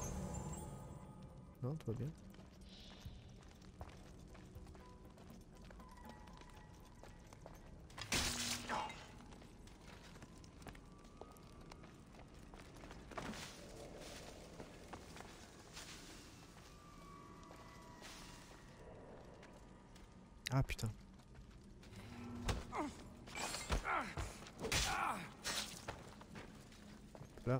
Non, tout va bien. Ah putain. Là.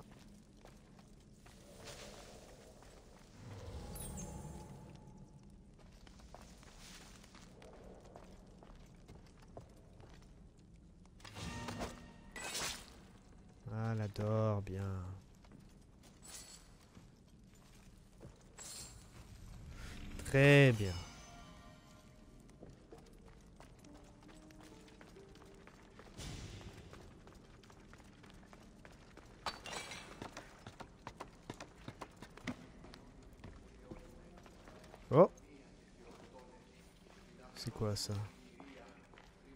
Ah, la dort bien. Très bien. Oh. C'est quoi ça?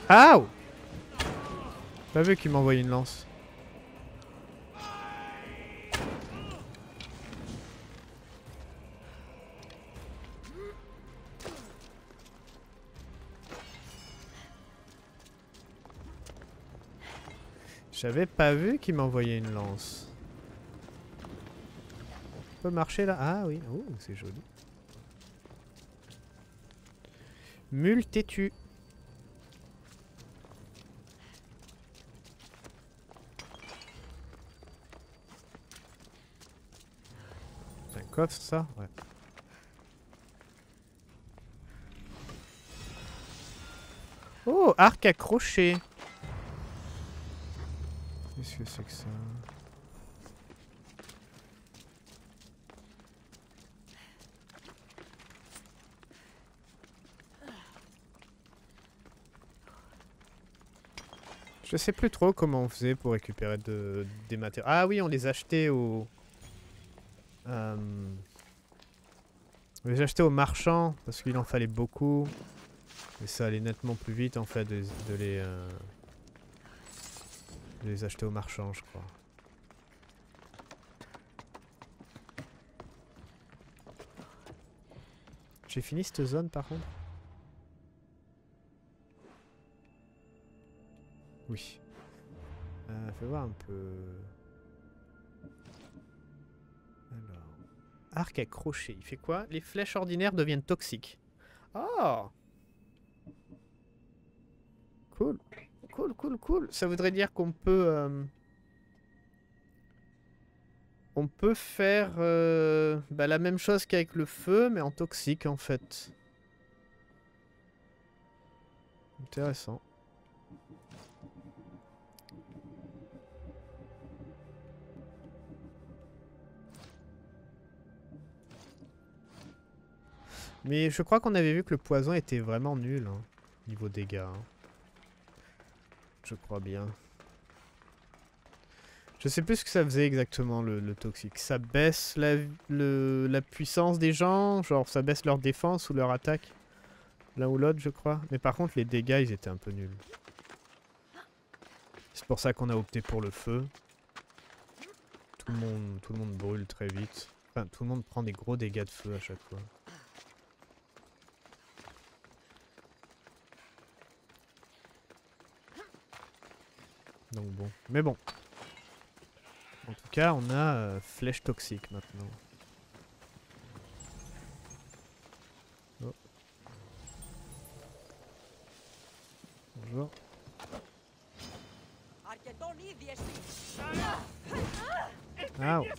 Ah! Pas vu qu'il m'envoyait une lance. J'avais pas vu qu'il m'envoyait une lance. On peut marcher là? Ah oui, oh, c'est joli. Mule têtu. C'est un coffre ça? Ouais. Oh, arc à crochet. Qu'est-ce que c'est que ça? Je sais plus trop comment on faisait pour récupérer des matériaux. Ah oui, on les achetait au... on les achetait au marchand parce qu'il en fallait beaucoup. Et ça allait nettement plus vite en fait de les acheter au marchand, je crois. J'ai fini cette zone par contre? Oui. Fais voir un peu. Alors. Arc à crochet. Il fait quoi? Les flèches ordinaires deviennent toxiques. Oh! Cool. Cool, cool, cool. Ça voudrait dire qu'on peut... on peut faire bah, la même chose qu'avec le feu, mais en toxique en fait. Intéressant. Mais je crois qu'on avait vu que le poison était vraiment nul, hein, niveau dégâts. Hein. Je crois bien. Je sais plus ce que ça faisait exactement le toxique. Ça baisse la puissance des gens, genre ça baisse leur défense ou leur attaque. L'un ou l'autre je crois. Mais par contre les dégâts ils étaient un peu nuls. C'est pour ça qu'on a opté pour le feu. Tout le monde brûle très vite. Enfin tout le monde prend des gros dégâts de feu à chaque fois. Donc bon. Mais bon. En tout cas, on a flèche toxique maintenant. Oh. Bonjour. Ah. Oh.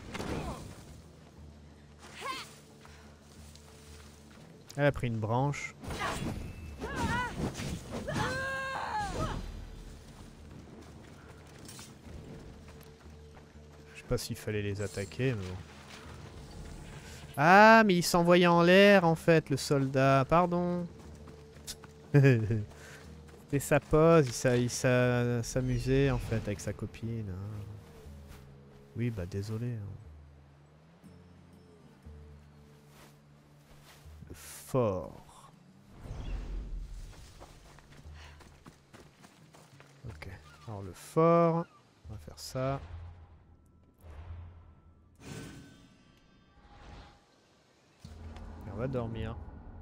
Elle a pris une branche. Je sais pas s'il fallait les attaquer, mais bon. Ah, mais il s'envoyait en l'air, en fait, le soldat. Pardon. C'était sa pose, il s'amusait, en fait, avec sa copine. Hein. Oui, bah, désolé. Hein. Le fort. Ok. Alors, le fort. On va faire ça. On va dormir.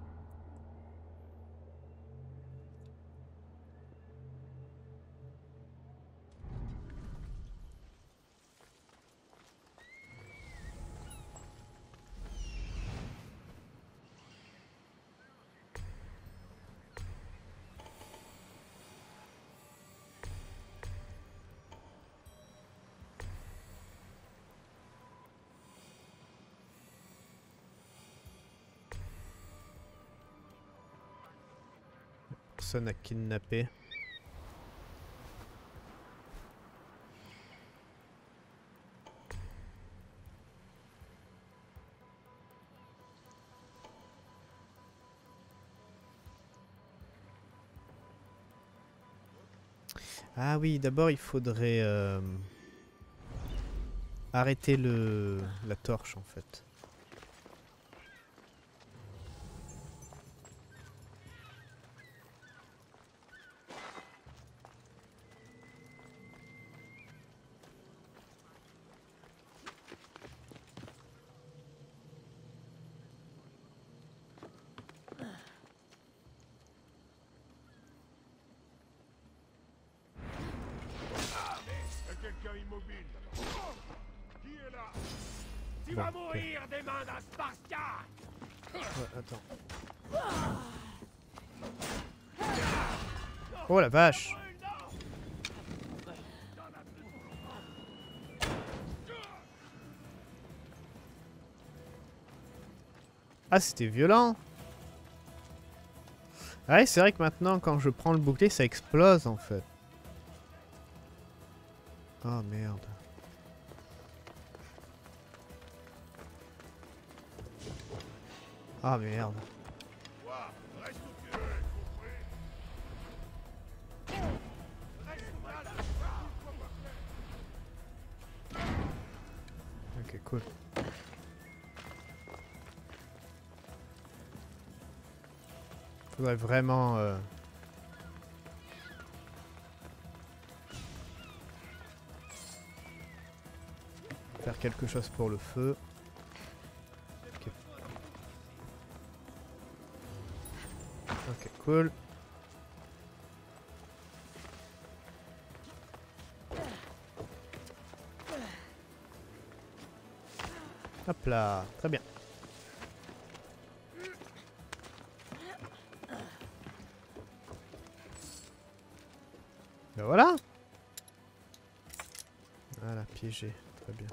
Personne à kidnapper. Ah oui, d'abord il faudrait arrêter la torche en fait. Tu Bon, vas ok. mourir des mains d'un Spartiate. Ouais, attends. Oh la vache! Ah, c'était violent! Ah ouais, c'est vrai que maintenant, quand je prends le bouclier, ça explose en fait. Oh merde. Ah merde. Toi, reste où tu es, compris? Reste là. Ok, cool. Faudrait vraiment faire quelque chose pour le feu. Ok, ok, cool. Hop là, très bien. Ben voilà. Voilà, piégé, très bien.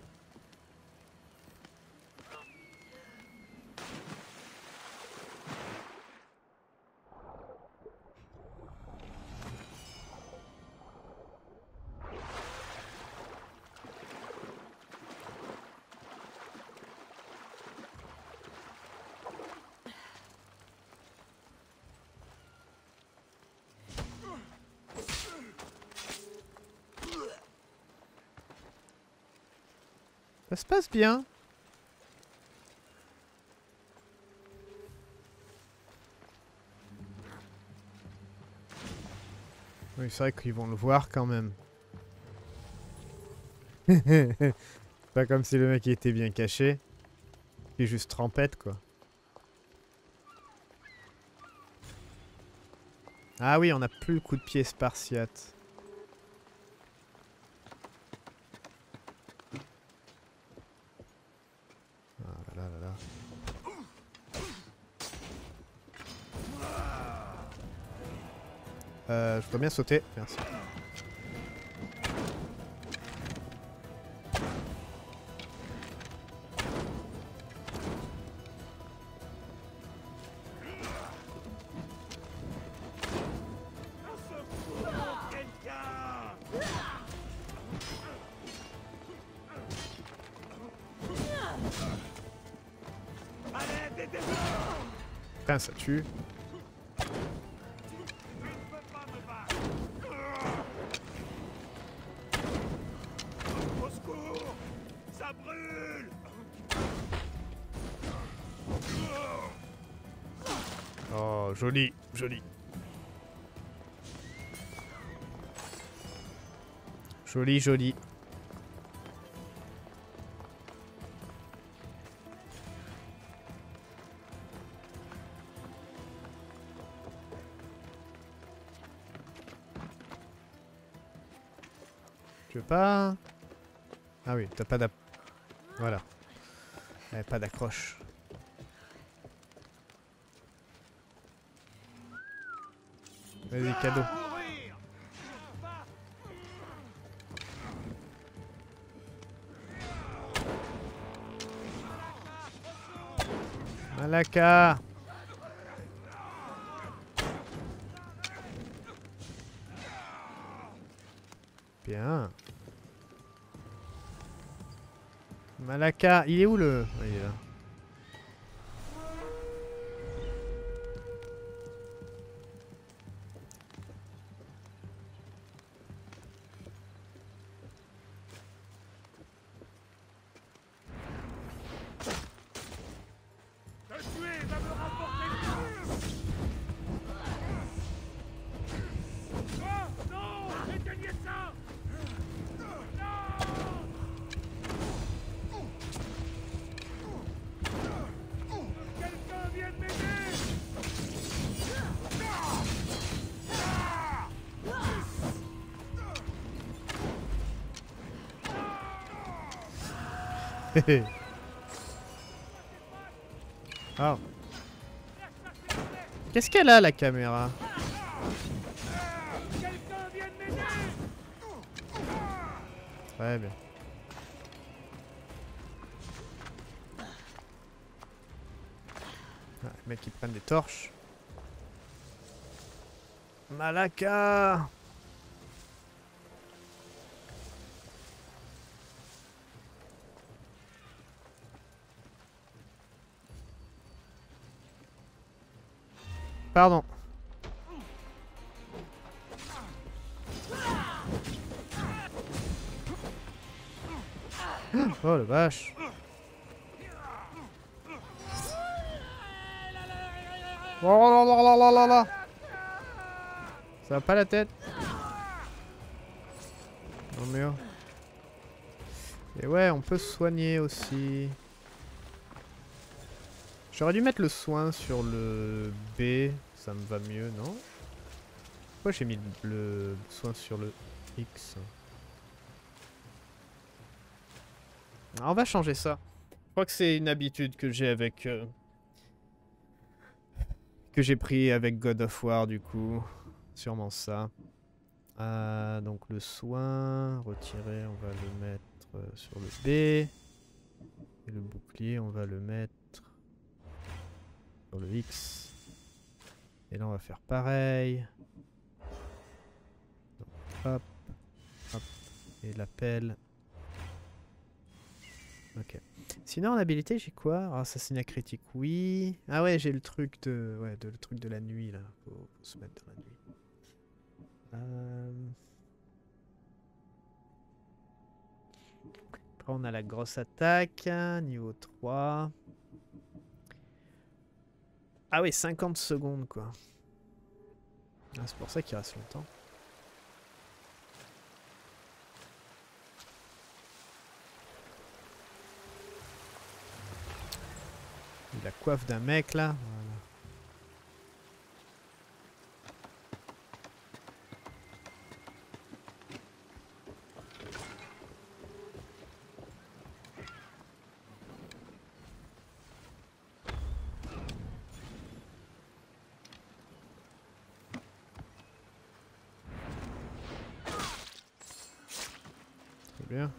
Ça se passe bien. Oui, c'est vrai qu'ils vont le voir quand même. C'est pas comme si le mec était bien caché. Il est juste trempette, quoi. Ah oui, on n'a plus le coup de pied spartiate. Ah là là là là. Je dois bien sauter, merci. Putain, ça tue. Au secours! Ça brûle! Oh, joli, joli. Joli, joli. Tu veux pas? Ah oui, t'as pas d'app... Voilà. Pas d'accroche. Vas-y, cadeau. Mourir! Malaka! Bien. Malaka, il est où le... Ah, il est là. Te tuer va me rapporter plus! Quoi? Non! Éteignez ça! Non! Quelqu'un vienne m'aider! Hé hé. Ah. Qu'est-ce qu'elle a la caméra? Quelqu'un vienne m'aider! Très bien. Ah, les mecs qui prennent des torches. Malaka! Pardon. Oh la vache. Oh là là là là là là. Ça va pas la tête? Non mais oh. Et ouais, on peut se soigner aussi. J'aurais dû mettre le soin sur le B, ça me va mieux, non? Pourquoi j'ai mis le soin sur le X? Alors on va changer ça. Je crois que c'est une habitude que j'ai avec... que j'ai pris avec God of War du coup. Sûrement ça. Donc le soin, retirer, on va le mettre sur le B. Et le bouclier, on va le mettre sur le X. Et là on va faire pareil. Donc, hop, hop. Et la pelle. Ok. Sinon en habilité j'ai quoi? Assassinat critique, oui. Ah ouais, j'ai le truc de... Ouais, le truc de la nuit là. Faut se mettre dans la nuit. Après on a la grosse attaque, niveau 3. Ah oui, 50 secondes quoi. Ah, c'est pour ça qu'il reste longtemps. La coiffe d'un mec là. Voilà. Très bien.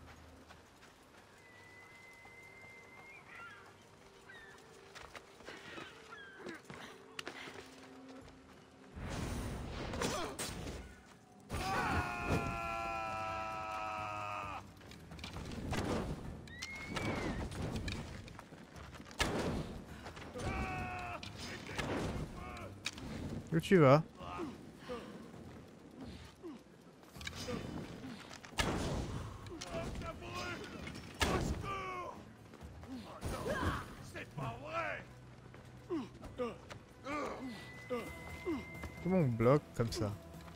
Où tu vas? Comment on bloque comme ça?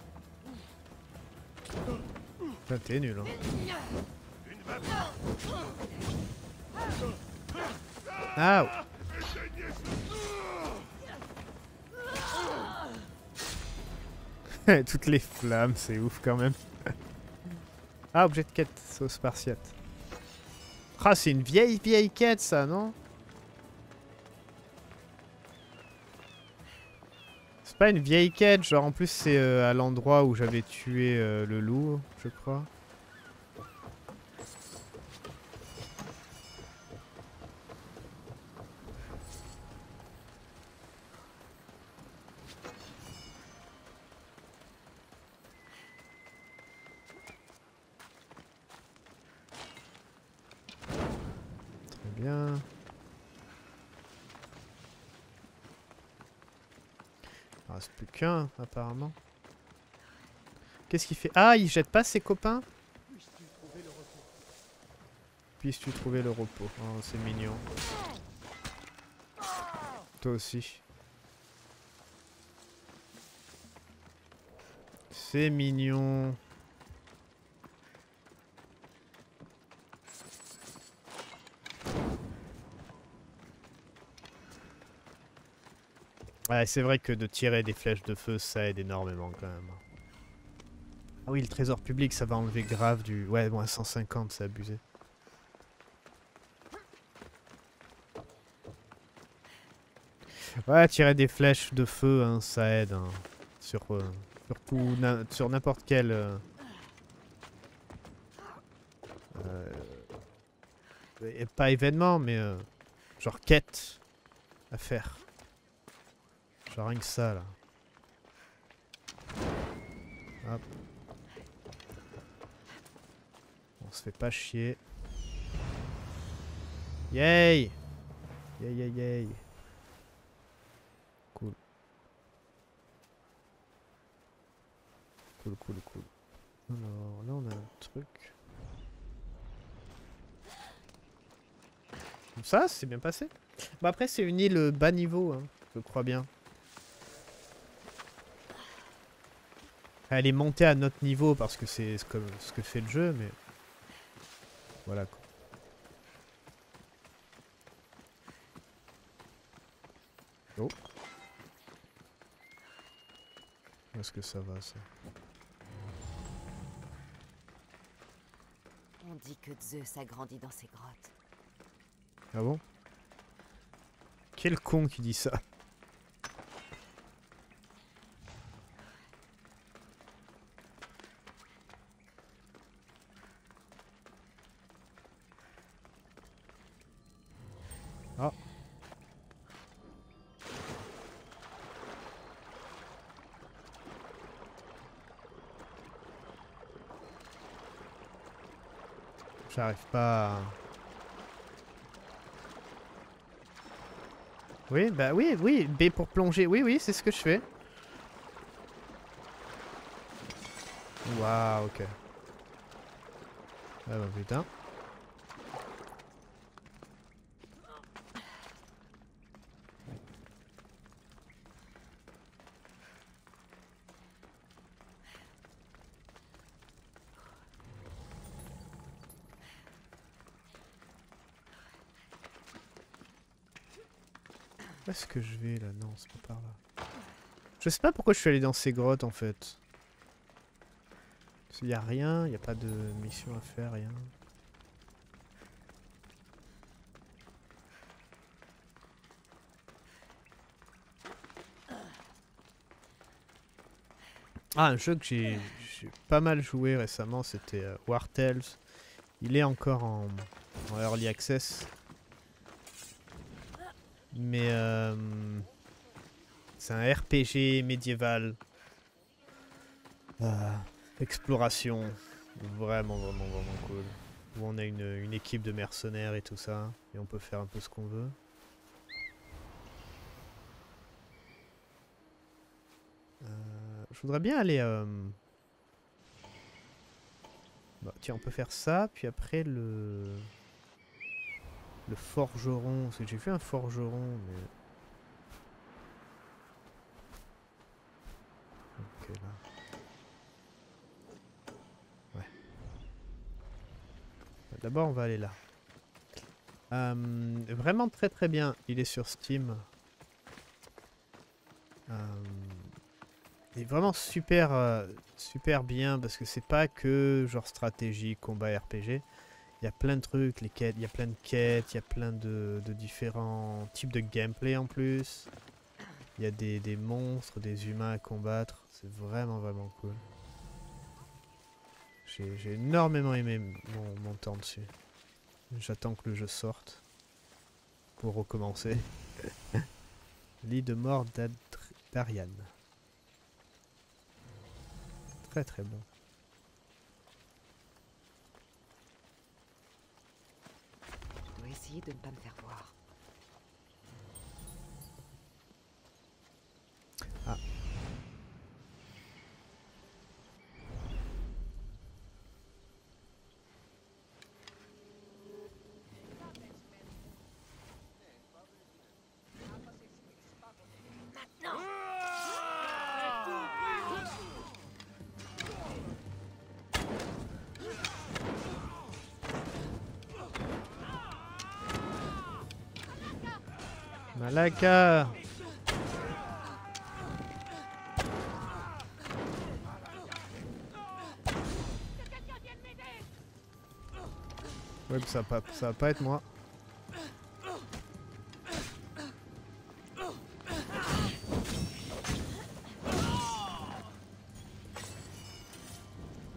Putain, t'es nul, hein. Ah! Toutes les flammes, c'est ouf quand même. Ah, objet de quête, sauce spartiate. Ah, c'est une vieille quête ça, non? C'est pas une vieille quête, genre en plus c'est à l'endroit où j'avais tué le loup, je crois. Très bien. Il reste plus qu'un apparemment. Qu'est-ce qu'il fait? Ah, il jette pas ses copains? Puisses-tu trouver le repos? Oh, c'est mignon. Toi aussi. C'est mignon. Ouais, c'est vrai que de tirer des flèches de feu, ça aide énormément quand même. Ah oui, le trésor public, ça va enlever grave du... Ouais, bon, à 150, c'est abusé. Ouais, tirer des flèches de feu, hein, ça aide. Hein, surtout sur n'importe quel... et pas événement, mais genre quête à faire. Genre rien que ça, là. Hop. On se fait pas chier. Yay! Yay, yay, yay. Cool. Cool, cool, cool. Alors, là, on a un truc. Comme ça, c'est bien passé. Bon, après, c'est une île bas niveau, hein, je crois bien. Elle est montée à notre niveau parce que c'est comme ce que fait le jeu, mais... Voilà, quoi. Oh. Où est-ce que ça va, ça? On dit que Zeus a grandi dans ces grottes. Ah bon? Quel con qui dit ça? Ah. J'arrive pas à... Oui, bah oui, oui, B pour plonger. Oui, oui, c'est ce que je fais. Waouh, ok. Ah bah putain. Où est-ce que je vais là? Non, c'est pas par là. Je sais pas pourquoi je suis allé dans ces grottes en fait. Il y a rien, il y a pas de mission à faire, rien. Ah, un jeu que j'ai pas mal joué récemment, c'était War Tales. Il est encore en Early Access. Mais c'est un RPG médiéval. Exploration. Vraiment, vraiment, vraiment cool. Où on a une équipe de mercenaires et tout ça. Et on peut faire un peu ce qu'on veut. Je voudrais bien aller... Bah, tiens, on peut faire ça. Puis après le forgeron. Parce que j'ai vu un forgeron, mais... Ok, là. Ouais. D'abord, on va aller là. Vraiment très très bien. Il est sur Steam. Il est vraiment super, super bien parce que c'est pas que genre stratégie, combat, RPG. Il y a plein de trucs, les quêtes, il y a plein de quêtes, il y a plein de différents types de gameplay en plus. Il y a des monstres, des humains à combattre. C'est vraiment vraiment cool. J'ai énormément aimé mon temps dessus. J'attends que le jeu sorte pour recommencer. Lit de mort d'Ariane. Très très bon. Je dois essayer de ne pas me faire voir. Ah. Malaka! Ouais, ça va pas être moi.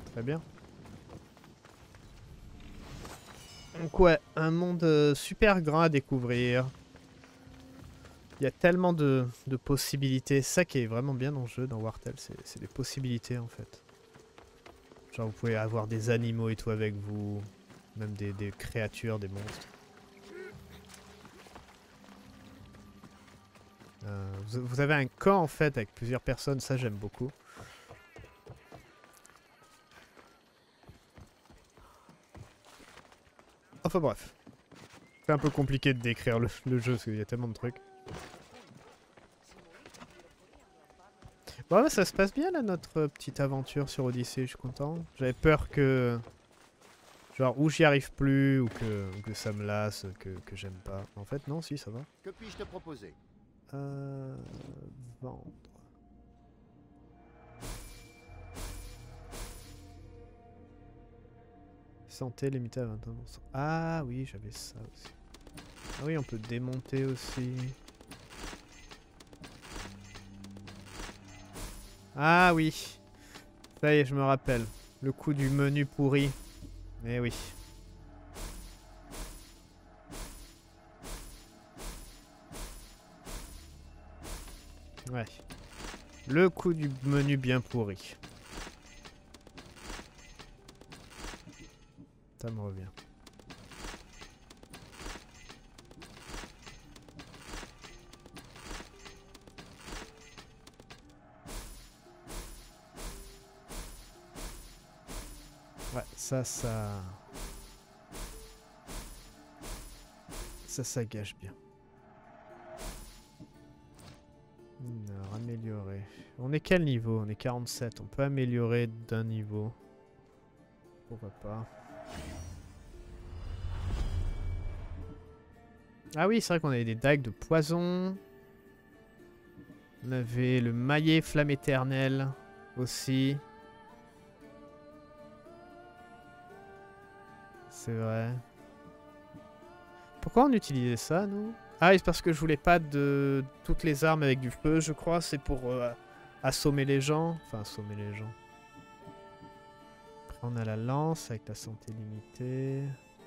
Très bien. Donc ouais, un monde super grand à découvrir. Il y a tellement de possibilités. Ça qui est vraiment bien dans le jeu, dans Wartel, c'est des possibilités en fait. Genre vous pouvez avoir des animaux et tout avec vous. Même des créatures, des monstres. Vous avez un camp en fait avec plusieurs personnes, ça j'aime beaucoup. Enfin bref. C'est un peu compliqué de décrire le jeu parce qu'il y a tellement de trucs. Bon, ça se passe bien là, notre petite aventure sur Odyssée, je suis content. J'avais peur que... Genre, ou j'y arrive plus, ou que ça me lasse, que j'aime pas. En fait, non, si, ça va. Que puis-je te proposer? Vendre. Santé limitée à 21%. Ah oui, j'avais ça aussi. Ah oui, on peut démonter aussi. Ah oui. Ça y est, je me rappelle. Le coup du menu pourri. Eh oui. Ouais. Le coup du menu bien pourri. Ça me revient. Ouais, ça gâche bien. Alors, améliorer. On est quel niveau? On est 47. On peut améliorer d'un niveau. Pourquoi pas? Ah oui, c'est vrai qu'on avait des dagues de poison. On avait le maillet flamme éternelle aussi. C'est vrai. Pourquoi on utilisait ça, nous? Ah, c'est parce que je voulais pas de toutes les armes avec du feu, je crois. C'est pour assommer les gens. Enfin, assommer les gens. Après, on a la lance avec la santé limitée.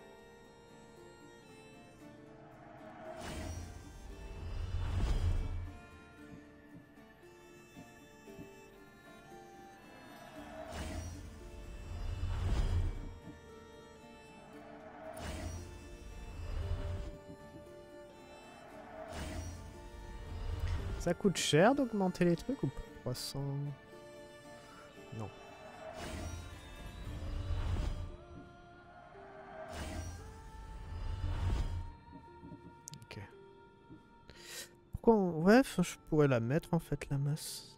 Ça coûte cher d'augmenter les trucs ou pas? 300... Non. Ok. Pourquoi on... Ouais, je pourrais la mettre en fait, la masse.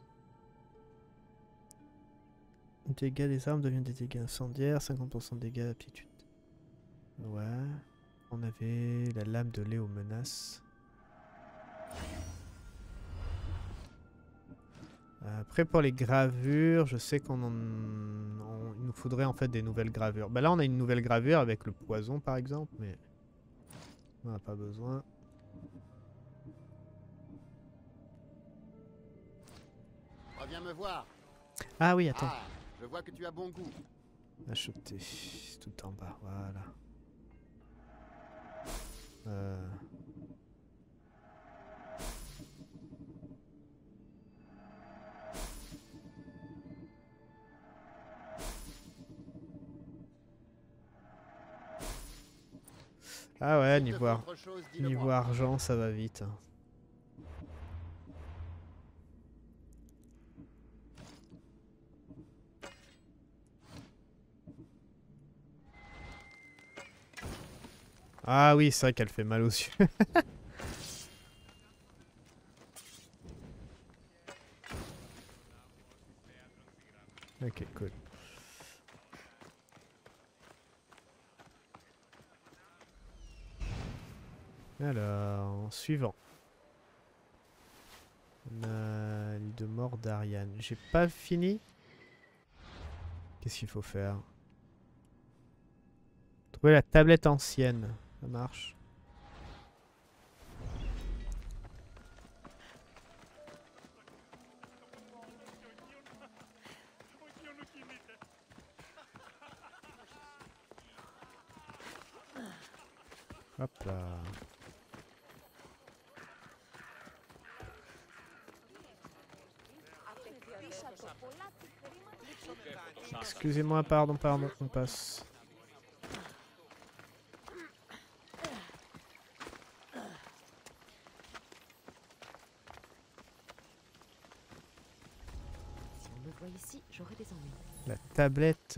Les dégâts des armes deviennent des dégâts incendiaires, 50% de dégâts d'aptitude. Ouais. On avait la lame de lait aux menaces. Après pour les gravures, je sais il nous faudrait en fait des nouvelles gravures. Bah là on a une nouvelle gravure avec le poison par exemple, mais on n'a pas besoin. Reviens me voir. Ah oui, attends. Ah, je vois que tu as bon goût. Acheter, tout en bas, voilà. Ah ouais, niveau argent, ça va vite. Hein. Ah oui, c'est vrai qu'elle fait mal aux yeux. Ok, cool. Alors, suivant. On a l'île de mort d'Ariane. J'ai pas fini. Qu'est-ce qu'il faut faire? Trouver la tablette ancienne. Ça marche. Hop là. Excusez-moi, pardon, on passe. Si on me voit ici, j'aurai des ennuis. La tablette.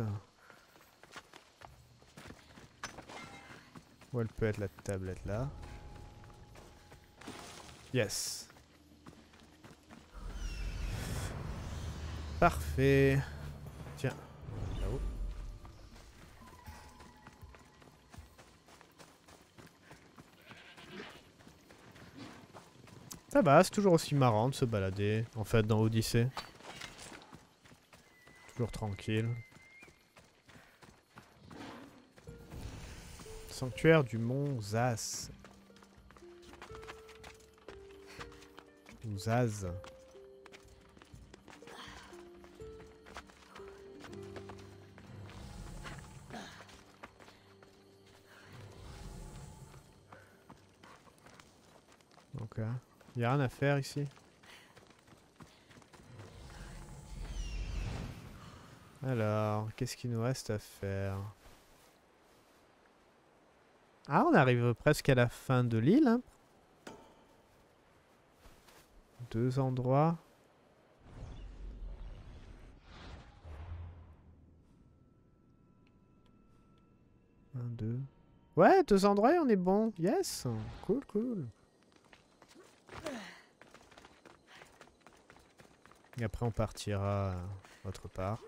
Où elle peut être la tablette là? Yes. Parfait. Tiens. Là-haut. Ça va, c'est toujours aussi marrant de se balader, en fait, dans Odyssey. Toujours tranquille. Sanctuaire du mont Zaz. Ou Zaz. Ok. Y a rien à faire ici. Alors, qu'est-ce qu'il nous reste à faire? Ah, on arrive presque à la fin de l'île. Hein. 2 endroits. Un, 2. Ouais, 2 endroits et on est bon. Yes. Cool, cool. Et après on partira autre part.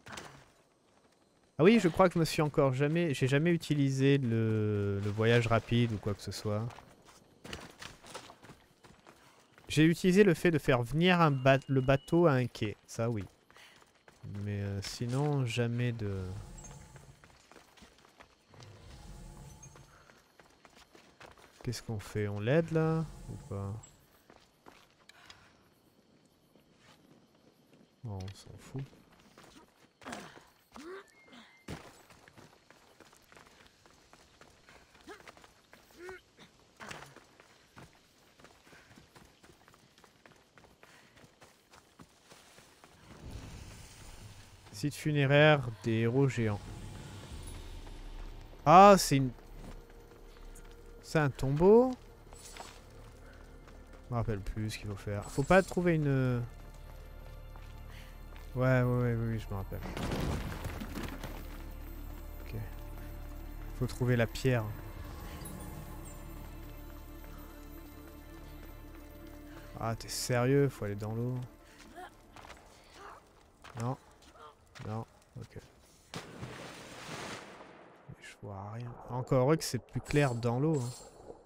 Ah oui, je crois que je me suis encore jamais... J'ai jamais utilisé le voyage rapide ou quoi que ce soit. J'ai utilisé le fait de faire venir le bateau à un quai. Ça oui. Mais sinon, jamais de... Qu'est-ce qu'on fait? On l'aide là? Ou pas? Non, on s'en fout. Site funéraire des héros géants. Ah, c'est une... C'est un tombeau? Je me rappelle plus ce qu'il faut faire. Faut pas trouver une... Ouais, oui, je me rappelle. Ok. Faut trouver la pierre. Ah, t'es sérieux? Faut aller dans l'eau. Non. Non. Ok. Je vois rien. Encore heureux que c'est plus clair dans l'eau. Hein.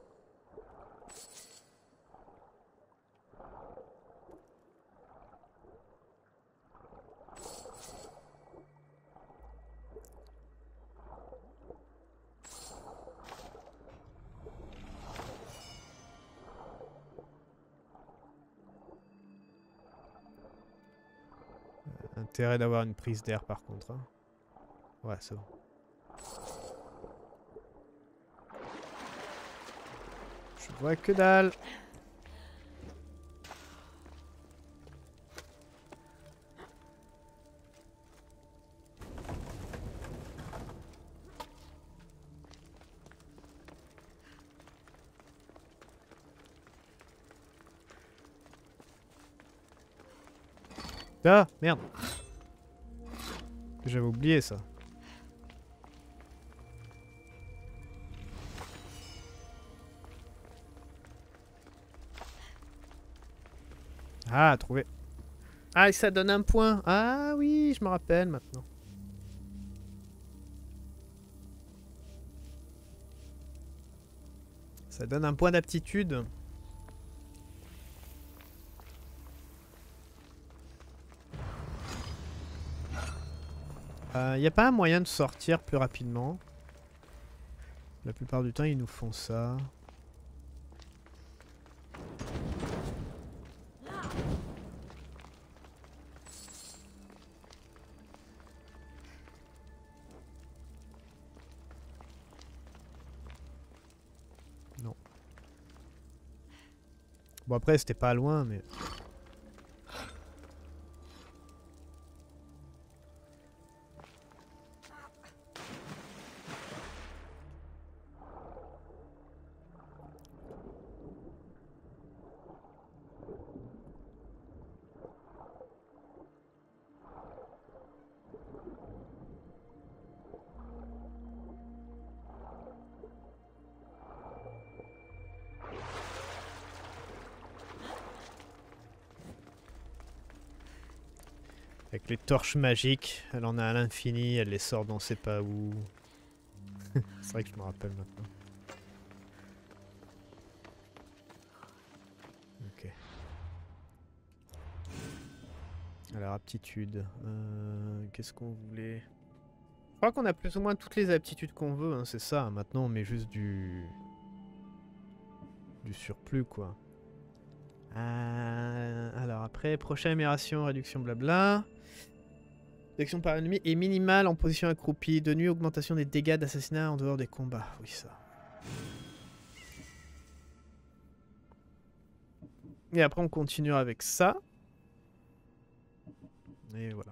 Intérêt d'avoir une prise d'air par contre. Hein. Ouais, c'est bon. Je vois que dalle. Ah, merde. J'avais oublié ça. Ah, trouvé. Ah, et ça donne un point. Ah oui, je me rappelle maintenant. Ça donne un point d'aptitude. Y a pas un moyen de sortir plus rapidement? La plupart du temps, ils nous font ça. Bon après c'était pas loin mais... Avec les torches magiques, elle en a à l'infini, elle les sort dans sait pas où. C'est vrai que je me rappelle maintenant. Ok. Alors aptitude. Qu'est-ce qu'on voulait? Je crois qu'on a plus ou moins toutes les aptitudes qu'on veut, hein, c'est ça. Maintenant on met juste du surplus quoi. Alors après, prochaine amélioration, réduction blabla. Protection par l'ennemi est minimale en position accroupie. De nuit, augmentation des dégâts d'assassinat en dehors des combats. Oui, ça. Et après, on continuera avec ça. Et voilà.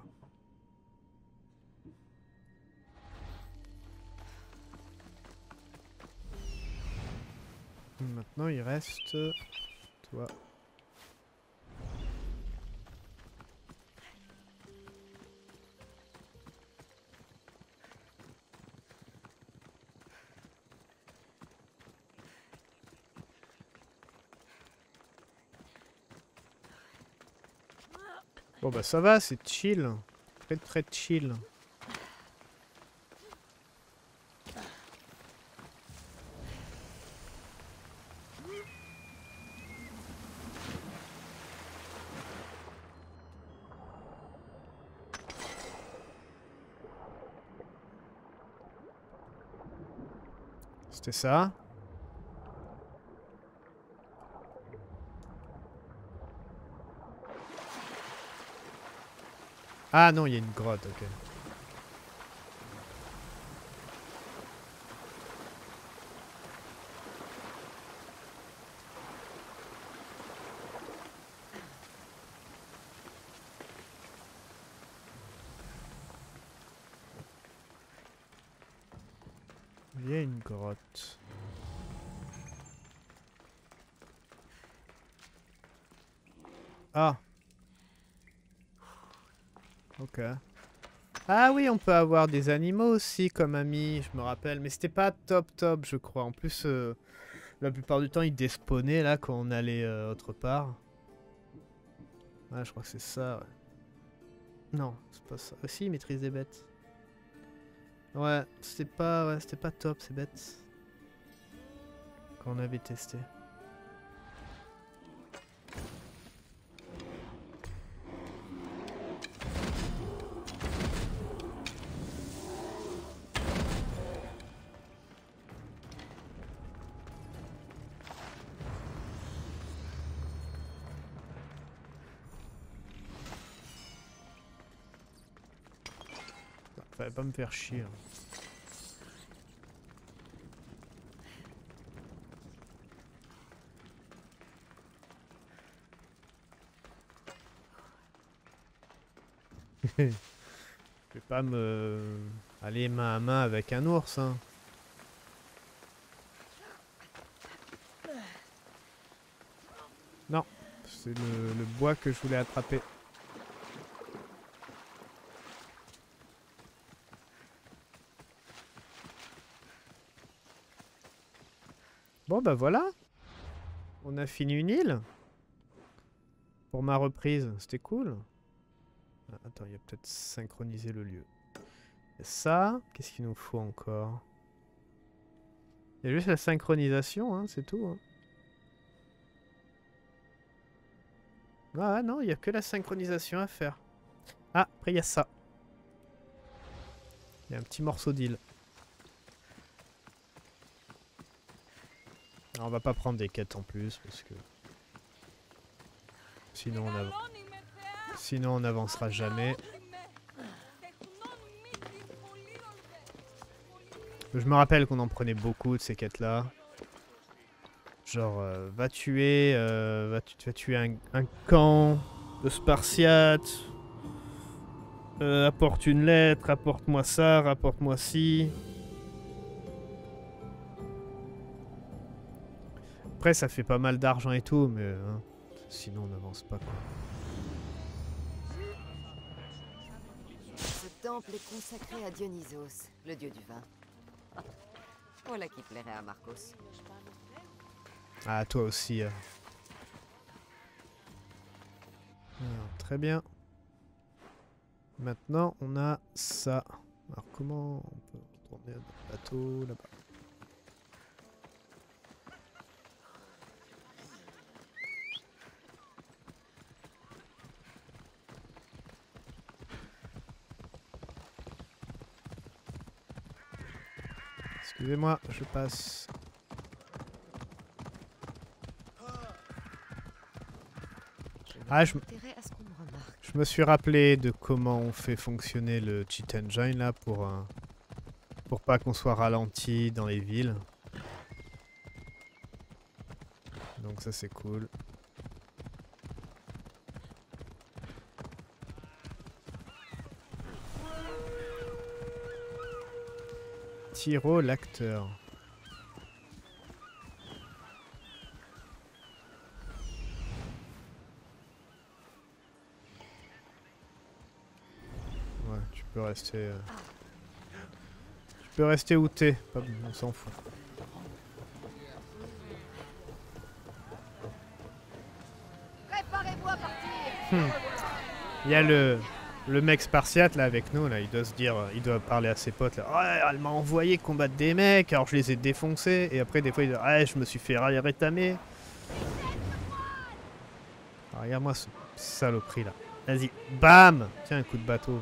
Maintenant, il reste... toi. Bon bah ça va, c'est chill. Très très chill. C'était ça. Ah non, il y a une grotte, ok. Il y a une grotte. Ah. Ok. Ah oui, on peut avoir des animaux aussi comme amis, je me rappelle. Mais c'était pas top top, je crois. En plus, la plupart du temps, ils despawnaient là quand on allait autre part. Ouais, je crois que c'est ça, ouais. Non, c'est pas ça. Aussi, ils maîtrisent des bêtes. Ouais, c'était pas top ces bêtes. Quand on avait testé. Fallait pas me faire chier. Je vais pas me aller main à main avec un ours, hein. Non, c'est le bois que je voulais attraper. Bon bah voilà, on a fini une île pour ma reprise, c'était cool. Ah, attends, il y a peut-être synchroniser le lieu. Et ça, qu'est-ce qu'il nous faut encore? Il y a juste la synchronisation, hein, c'est tout. Hein. Ah non, il n'y a que la synchronisation à faire. Ah, après il y a ça. Il y a un petit morceau d'île. On va pas prendre des quêtes en plus parce que sinon on n'avancera jamais. Je me rappelle qu'on en prenait beaucoup de ces quêtes là. Genre, va tuer, va tuer un camp de Spartiates. Apporte une lettre, apporte-moi ça, rapporte-moi ci. Après, ça fait pas mal d'argent et tout, mais hein, sinon on n'avance pas quoi. Ce temple est consacré à Dionysos, le dieu du vin. Voilà qui plairait à Marcos. Ah, toi aussi. Alors, très bien. Maintenant, on a ça. Alors, comment on peut retourner à notre bateau là-bas? Excusez-moi, je passe. Ah, je me suis rappelé de comment on fait fonctionner le cheat engine là pour pas qu'on soit ralenti dans les villes. Donc ça c'est cool. Tyrolacteur. Ouais, tu peux rester... Tu peux rester où t'es, on s'en fout. Préparez-vous à partir. Il y a le mec spartiate là avec nous, là, il doit se dire, il doit parler à ses potes là. Ouais, elle m'a envoyé combattre des mecs, alors je les ai défoncés, et après des fois il dit, ouais, je me suis fait rétamer. Alors, regarde-moi ce saloperie là. Vas-y, bam! Tiens, un coup de bateau.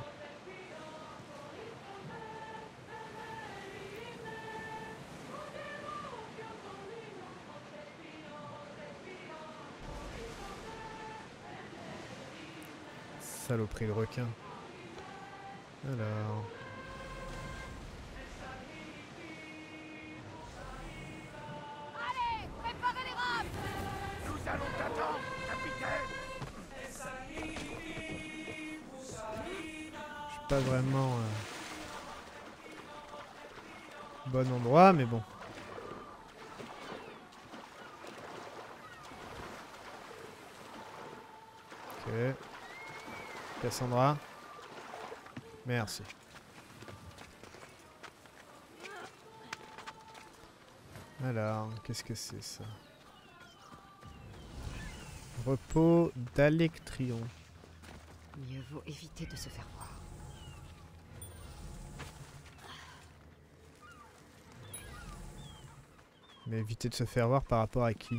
Saloperie de requin. Alors... Allez, préparez les rames. Nous allons t'attendre, capitaine. Je suis pas vraiment... bon endroit, mais bon. Ok. Cassandra. Merci. Alors, qu'est-ce que c'est ça? Repos d'Alectrion. Mieux vaut éviter de se faire voir. Mais éviter de se faire voir par rapport à qui?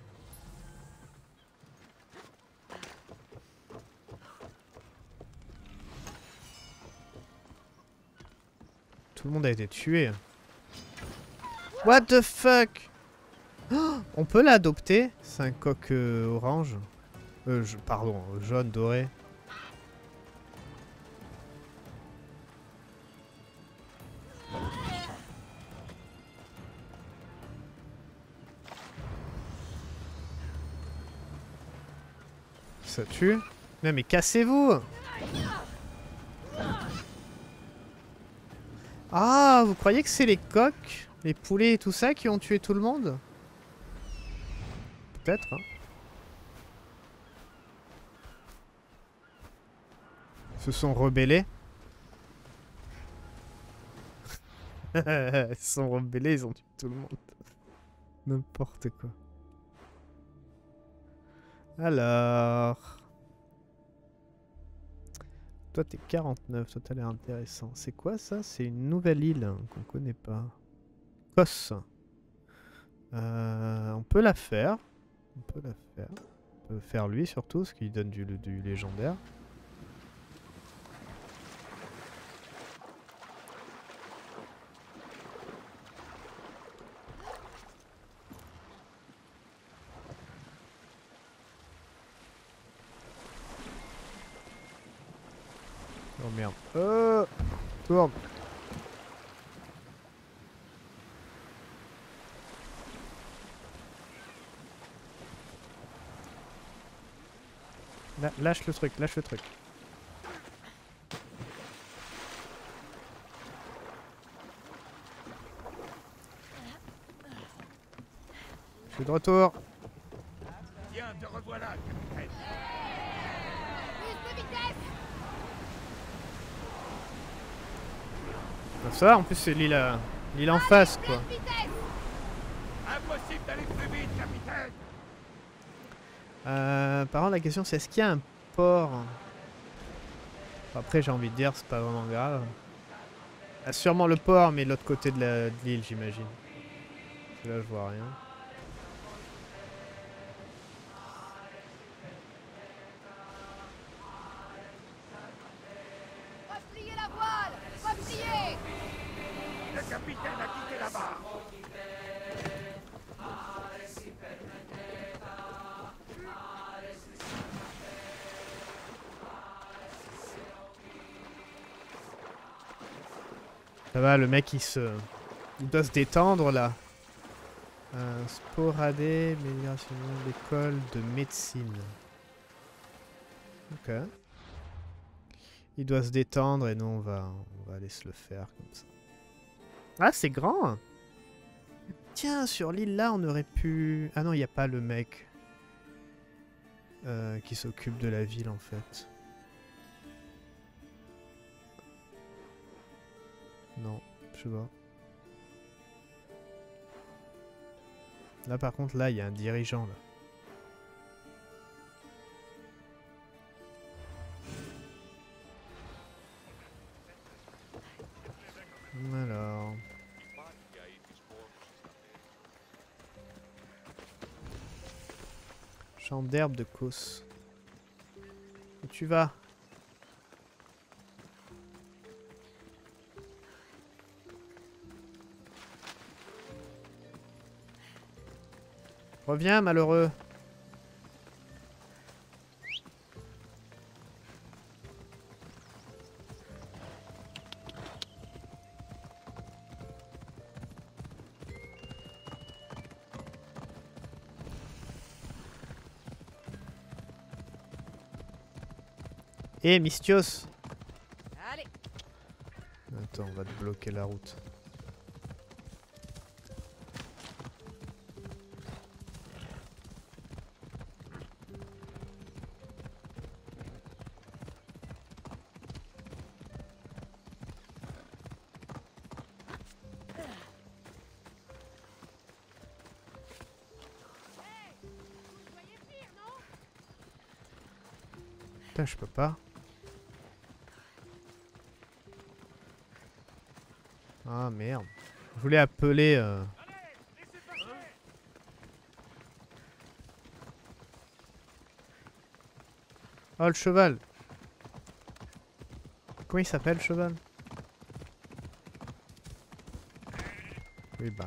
Tout le monde a été tué. What the fuck? Oh, on peut l'adopter? C'est un coq orange. Pardon, jaune, doré. Ça tue? Non mais cassez-vous! Ah, vous croyez que c'est les coqs, les poulets et tout ça qui ont tué tout le monde? Peut-être, hein. Ils se sont rebellés. Ils se sont rebellés, ils ont tué tout le monde. N'importe quoi. Alors... Toi t'es 49, toi t'as l'air intéressant. C'est quoi ça? C'est une nouvelle île qu'on connaît pas. Kos. On peut la faire. On peut la faire. On peut faire lui surtout, ce qui donne du légendaire. Oh merde. Tourne. Lâche le truc, lâche le truc. Je suis de retour. Bien, te revoilà, capitaine. Plus de vitesse. Ça, en plus, c'est l'île en face, quoi. Plus de vitesse. Impossible d'aller plus vite, capitaine. Par contre, la question, c'est est-ce qu'il y a un port? Après, j'ai envie de dire, c'est pas vraiment grave. Ah, sûrement le port, mais de l'autre côté de l'île, j'imagine. Là, je vois rien. Repliez la voile. Repliez. Le capitaine a quitté la barre. Ça va, le mec, il doit se détendre, là. Sporadé, migration d'école de médecine. Ok. Il doit se détendre et nous, on va aller se le faire comme ça. Ah, c'est grand! Tiens, sur l'île, là, on aurait pu... Ah non, il n'y a pas le mec qui s'occupe de la ville, en fait. Non, je sais pas. Là par contre, là il y a un dirigeant là. Alors. Champ d'herbe de Kos. Où tu vas? Reviens, malheureux. Eh, Mystios! Allez. Attends, on va te bloquer la route. Putain, je peux pas. Ah merde. Je voulais appeler... Oh, le cheval. Comment il s'appelle, le cheval? Oui, bah...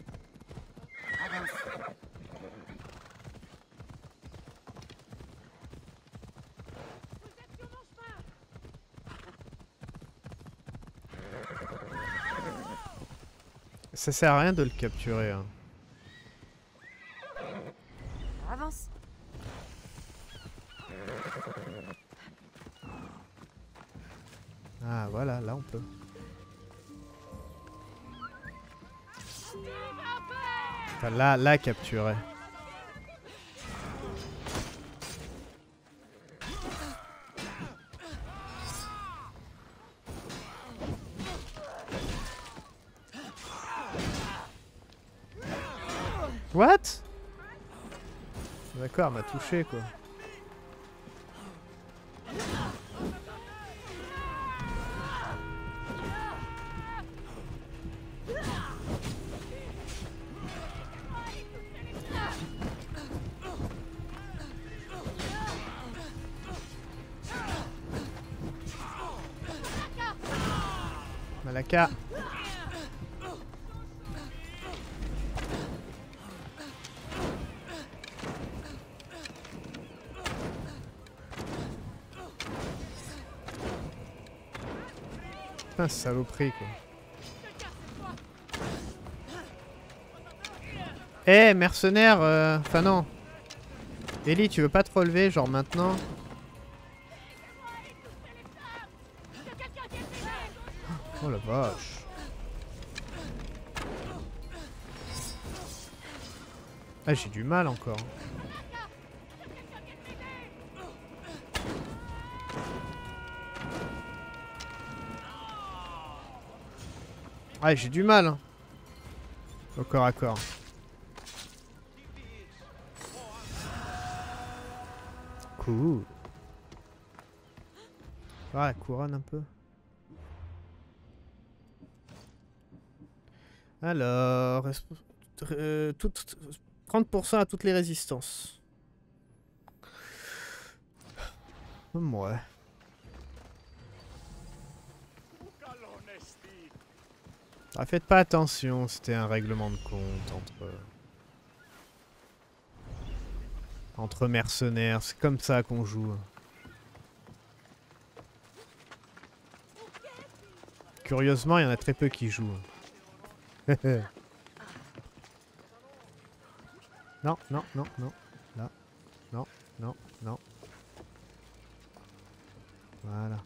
Ça sert à rien de le capturer. Hein. Avance. Ah voilà, là on peut. Enfin, là capturer. What? D'accord, elle m'a touché quoi. Malaka. Putain, saloperie quoi. Eh, mercenaire, enfin non. Ellie, tu veux pas te relever, genre maintenant? Oh la vache. Ah, j'ai du mal encore. Ah, j'ai du mal. Hein. Au corps à corps. Cool. Ah, la couronne un peu. Alors, 30% à toutes les résistances. Ouais. Ah, faites pas attention, c'était un règlement de compte entre mercenaires, c'est comme ça qu'on joue. Curieusement, il y en a très peu qui jouent. Non, non, non, non. Là. Non, non, non. Voilà.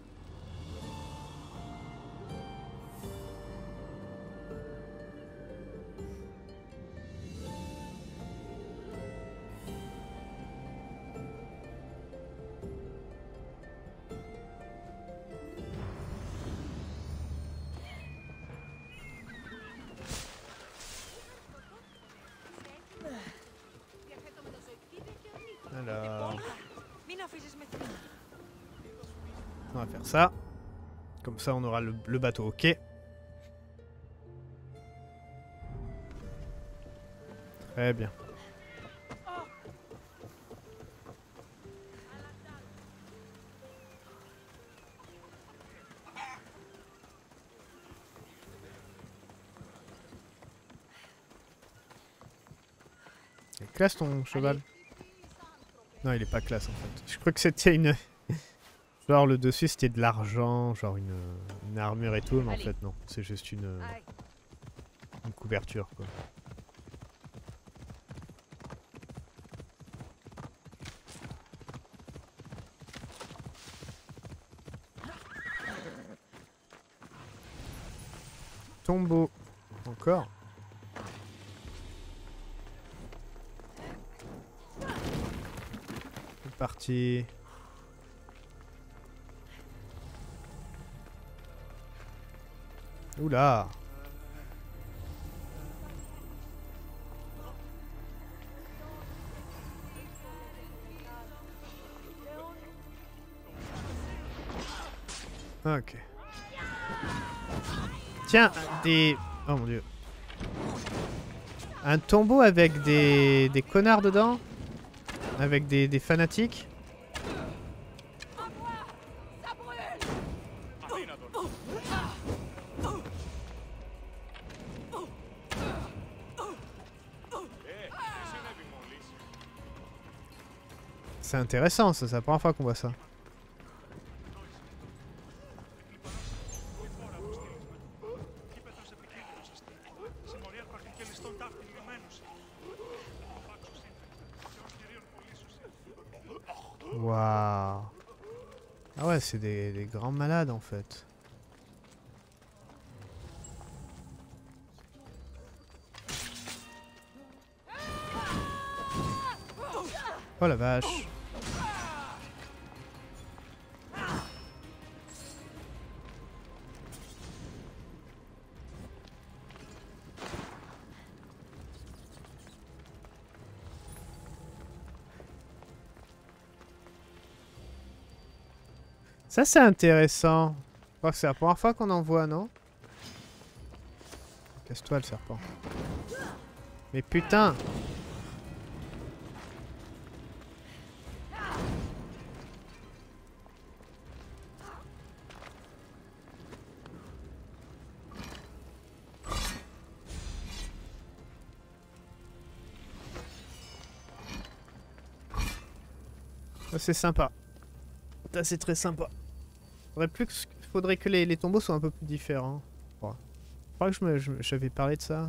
Alors, on va faire ça. Comme ça, on aura le bateau ok. Très bien. Il est classe ton cheval? Non, il est pas classe en fait. Je crois que c'était une... Genre le dessus c'était de l'argent, genre une armure et tout, mais en fait non. C'est juste une couverture quoi. Tombeau. Encore. C'est parti. Oula. Ok. Tiens, des... Oh mon dieu. Un tombeau avec des connards dedans? Avec des fanatiques? C'est intéressant ça, c'est la première fois qu'on voit ça. Waouh. Ah ouais, c'est des grands malades en fait. Oh la vache. Ça c'est intéressant. Je crois que c'est la première fois qu'on en voit, non? Casse-toi le serpent. Mais putain! Ça c'est sympa. Ça c'est très sympa. Faudrait que les tombeaux soient un peu plus différents. Ouais. Je crois que j'avais parlé de ça.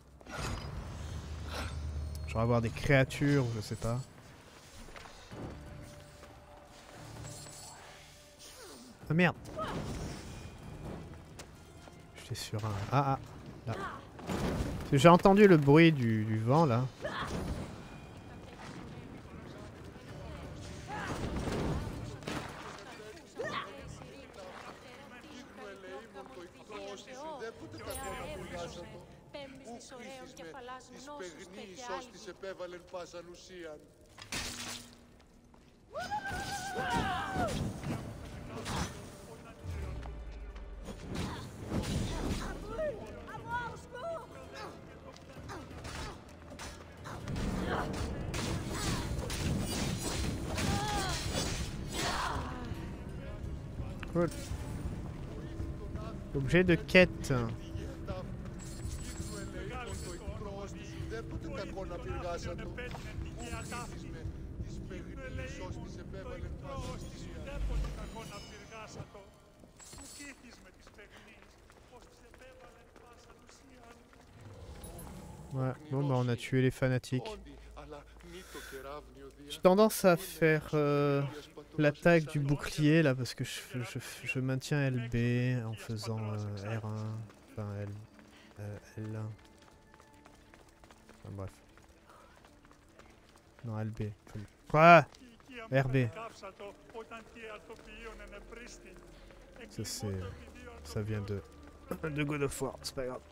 Genre avoir des créatures, je sais pas. Ah merde. J'étais sur un... Ah, là. J'ai entendu le bruit du vent, là. Cool. Objet de quête. Ouais, bon bah on a tué les fanatiques. J'ai tendance à faire l'attaque du bouclier là parce que je maintiens LB en faisant R1, enfin L1. Enfin bref. Non LB. Quoi? RB. Ça c'est... ça vient de God of War, c'est pas grave.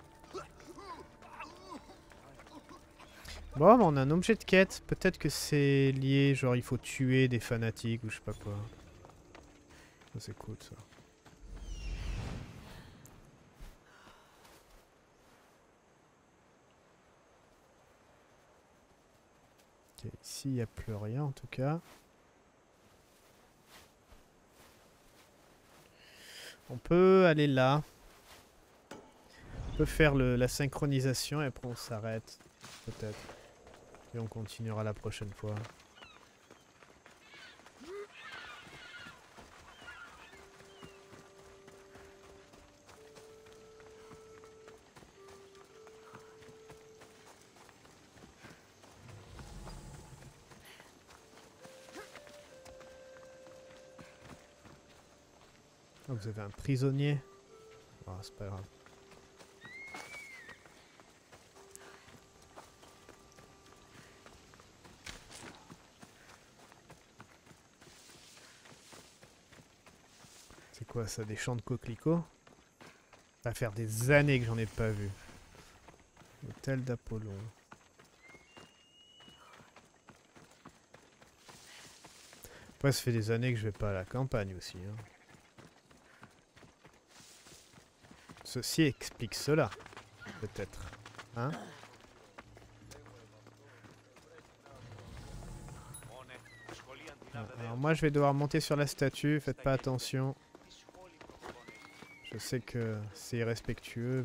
Bon, bah, on a un objet de quête. Peut-être que c'est lié, genre il faut tuer des fanatiques ou je sais pas quoi. Ça c'est cool ça. Ok, ici il n'y a plus rien en tout cas. On peut aller là. On peut faire la synchronisation et après on s'arrête. Peut-être. Et on continuera la prochaine fois. Oh, vous avez un prisonnier. Oh, c'est pas grave. C'est quoi ça, des champs de coquelicots? Ça va faire des années que j'en ai pas vu. Hôtel d'Apollon. Après, ça fait des années que je vais pas à la campagne aussi. Hein. Ceci explique cela, peut-être. Hein? Alors moi, je vais devoir monter sur la statue. Faites pas attention. Je sais que c'est irrespectueux,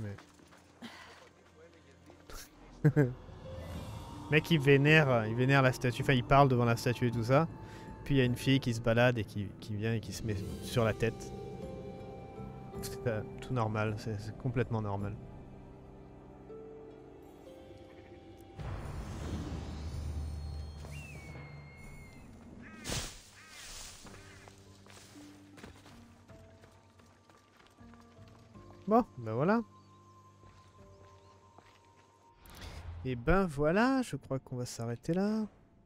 mais... Mec, il vénère la statue. Enfin, il parle devant la statue et tout ça. Puis il y a une fille qui se balade et qui vient et qui se met sur la tête. C'est tout normal, c'est complètement normal. Bon, ben voilà. Et ben voilà, je crois qu'on va s'arrêter là.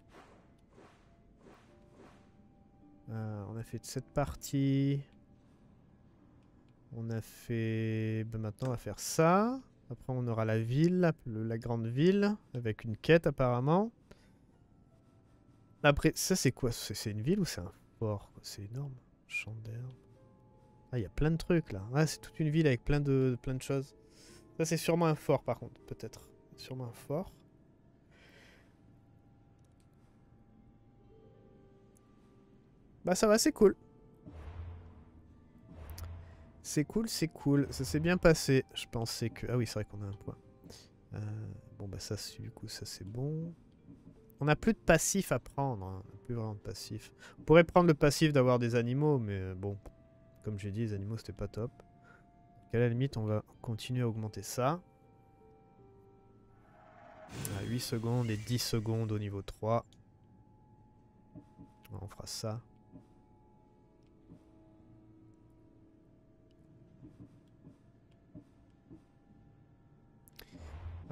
On a fait cette partie. On a fait... Ben maintenant on va faire ça. Après on aura la ville, la grande ville, avec une quête apparemment. Après, ça c'est quoi? C'est une ville ou c'est un fort? C'est énorme. Chandelle. Ah, il y a plein de trucs là. Ah, c'est toute une ville avec plein de choses. Ça c'est sûrement un fort par contre, peut-être. Sûrement un fort. Bah ça va, c'est cool. C'est cool, c'est cool. Ça s'est bien passé. Je pensais que... Ah oui, c'est vrai qu'on a un point. Bon, bah ça, du coup, ça c'est bon. On n'a plus de passif à prendre. Hein. On n'a plus vraiment de passif. On pourrait prendre le passif d'avoir des animaux, mais bon. Comme j'ai dit, les animaux, c'était pas top. Donc à la limite, on va continuer à augmenter ça. À 8 secondes et 10 secondes au niveau 3. On fera ça.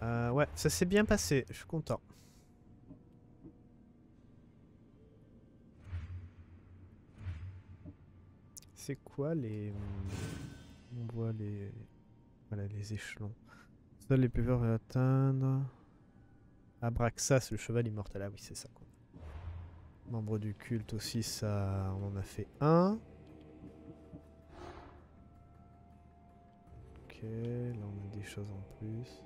Ouais, ça s'est bien passé, je suis content. C'est quoi les... On voit les... Voilà, les échelons. Seuls les plus forts peuvent atteindre... Abraxas, le cheval immortel. Ah oui, c'est ça, quoi. Membre du culte aussi, ça... On en a fait un. Ok, là on a des choses en plus.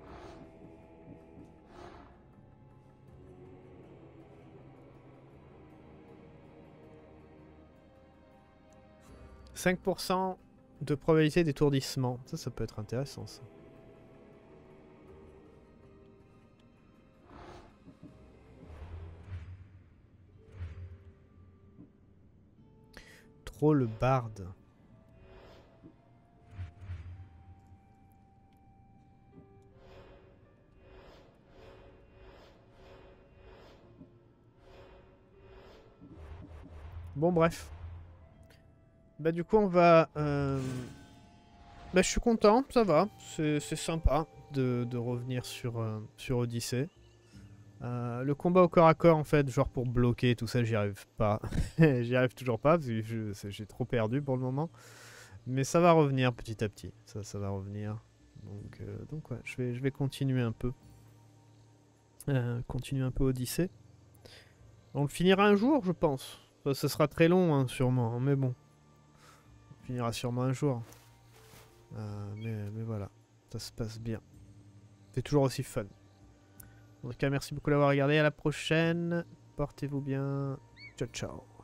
« 5% de probabilité d'étourdissement. » Ça peut être intéressant, ça. Trop le barde. Bon, bref. Bah du coup on va... Bah je suis content, ça va. C'est sympa de revenir sur Odyssey. Le combat au corps à corps en fait, genre pour bloquer tout ça, j'y arrive pas. J'y arrive toujours pas parce que j'ai trop perdu pour le moment. Mais ça va revenir petit à petit. Ça va revenir. Donc ouais, je vais continuer un peu. Continuer un peu Odyssey. On le finira un jour je pense. Ça sera très long hein, sûrement, hein, mais bon. On finira sûrement un jour. Mais voilà, ça se passe bien. C'est toujours aussi fun. En tout cas, merci beaucoup d'avoir regardé. À la prochaine. Portez-vous bien. Ciao, ciao.